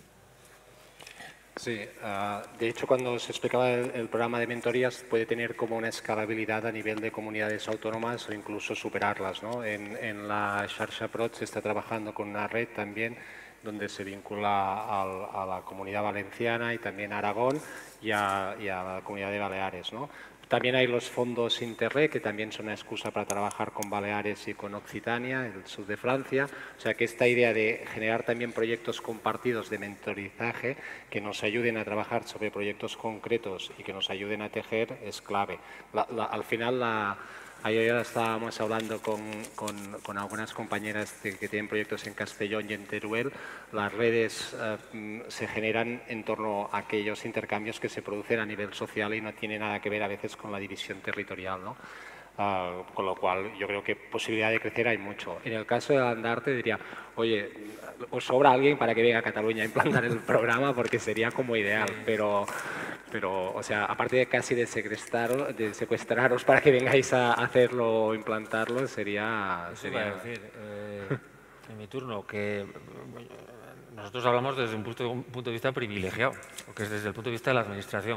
Sí, uh, de hecho cuando se explicaba el, el programa de mentorías puede tener como una escalabilidad a nivel de comunidades autónomas o incluso superarlas, ¿no? En, en la Xarxa Prot se está trabajando con una red también donde se vincula al, a la Comunidad Valenciana y también a Aragón y a, y a la Comunidad de Baleares, ¿no? También hay los fondos Interreg, que también son una excusa para trabajar con Baleares y con Occitania, el sur de Francia. O sea que esta idea de generar también proyectos compartidos de mentorizaje que nos ayuden a trabajar sobre proyectos concretos y que nos ayuden a tejer es clave. La, la, al final, la, ayer estábamos hablando con, con, con algunas compañeras de, que tienen proyectos en Castellón y en Teruel. Las redes eh, se generan en torno a aquellos intercambios que se producen a nivel social y no tiene nada que ver a veces con la división territorial, ¿no? Uh, con lo cual yo creo que posibilidad de crecer hay mucho. En el caso de Andarte diría, oye, os sobra alguien para que venga a Cataluña a implantar el programa porque sería como ideal, pero, pero o sea, aparte de casi de secuestraros, de secuestraros para que vengáis a hacerlo o implantarlo, sería... sería... decir, eh, en mi turno, que nosotros hablamos desde un punto, un punto de vista privilegiado, porque es desde el punto de vista de la administración.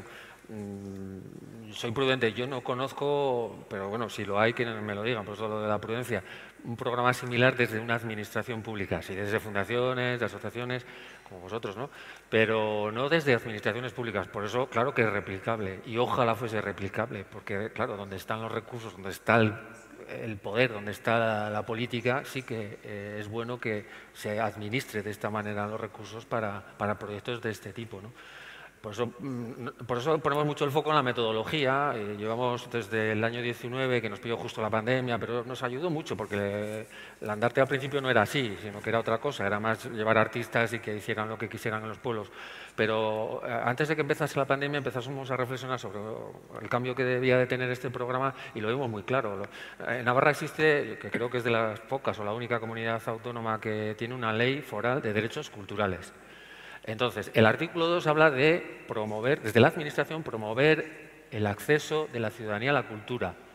Soy prudente, yo no conozco, pero bueno, si lo hay, que me lo digan, por eso lo de la prudencia, un programa similar desde una administración pública, sí, desde fundaciones, de asociaciones, como vosotros, ¿no? Pero no desde administraciones públicas, por eso, claro que es replicable, y ojalá fuese replicable, porque, claro, donde están los recursos, donde está el, el poder, donde está la, la política, sí que eh, es bueno que se administre de esta manera los recursos para, para proyectos de este tipo, ¿no? Por eso, por eso ponemos mucho el foco en la metodología. Eh, llevamos desde el año diecinueve, que nos pilló justo la pandemia, pero nos ayudó mucho porque el Andarte al principio no era así, sino que era otra cosa, era más llevar artistas y que hicieran lo que quisieran en los pueblos. Pero eh, antes de que empezase la pandemia empezamos a reflexionar sobre el cambio que debía de tener este programa y lo vimos muy claro. En Navarra existe, que creo que es de las pocas o la única comunidad autónoma que tiene una ley foral de derechos culturales. Entonces, el artículo dos habla de promover, desde la Administración, promover el acceso de la ciudadanía a la cultura,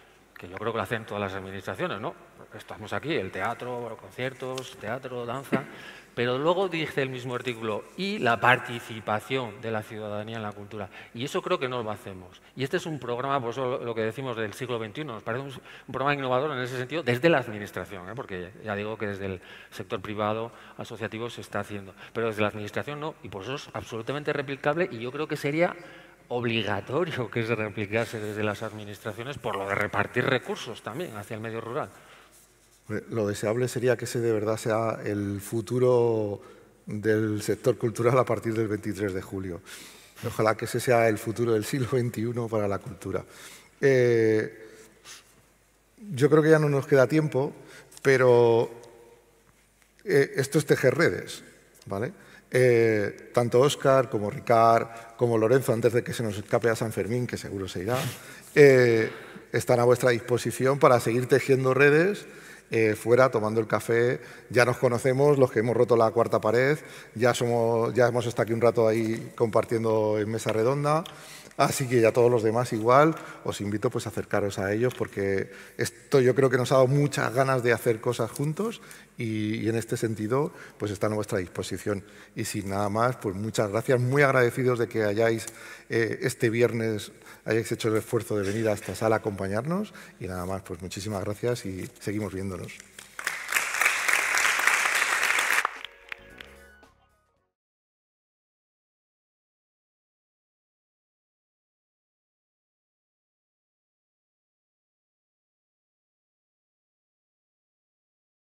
que yo creo que lo hacen todas las administraciones, ¿no? Estamos aquí, el teatro, conciertos, teatro, danza, pero luego dice el mismo artículo, y la participación de la ciudadanía en la cultura. Y eso creo que no lo hacemos. Y este es un programa, por eso lo que decimos del siglo veintiuno, nos parece un, un programa innovador en ese sentido desde la administración, ¿eh? Porque ya digo que desde el sector privado, asociativo, se está haciendo. Pero desde la administración no, y por eso es absolutamente replicable y yo creo que sería obligatorio que se replicase desde las administraciones por lo de repartir recursos también hacia el medio rural. Lo deseable sería que ese de verdad sea el futuro del sector cultural a partir del veintitrés de julio. Ojalá que ese sea el futuro del siglo veintiuno para la cultura. Eh, yo creo que ya no nos queda tiempo, pero eh, esto es tejer redes, ¿vale? Eh, tanto Óscar como Ricard, como Lorenzo, antes de que se nos escape a San Fermín, que seguro se irá, eh, están a vuestra disposición para seguir tejiendo redes. Eh, fuera, tomando el café, ya nos conocemos, los que hemos roto la cuarta pared, ya, somos, ya hemos estado aquí un rato ahí compartiendo en mesa redonda, así que ya todos los demás igual, os invito pues a acercaros a ellos porque esto yo creo que nos ha dado muchas ganas de hacer cosas juntos y, y en este sentido pues está a nuestra disposición. Y sin nada más, pues muchas gracias, muy agradecidos de que hayáis eh, este viernes hayáis hecho el esfuerzo de venir a esta sala a acompañarnos y nada más, pues muchísimas gracias y seguimos viéndonos.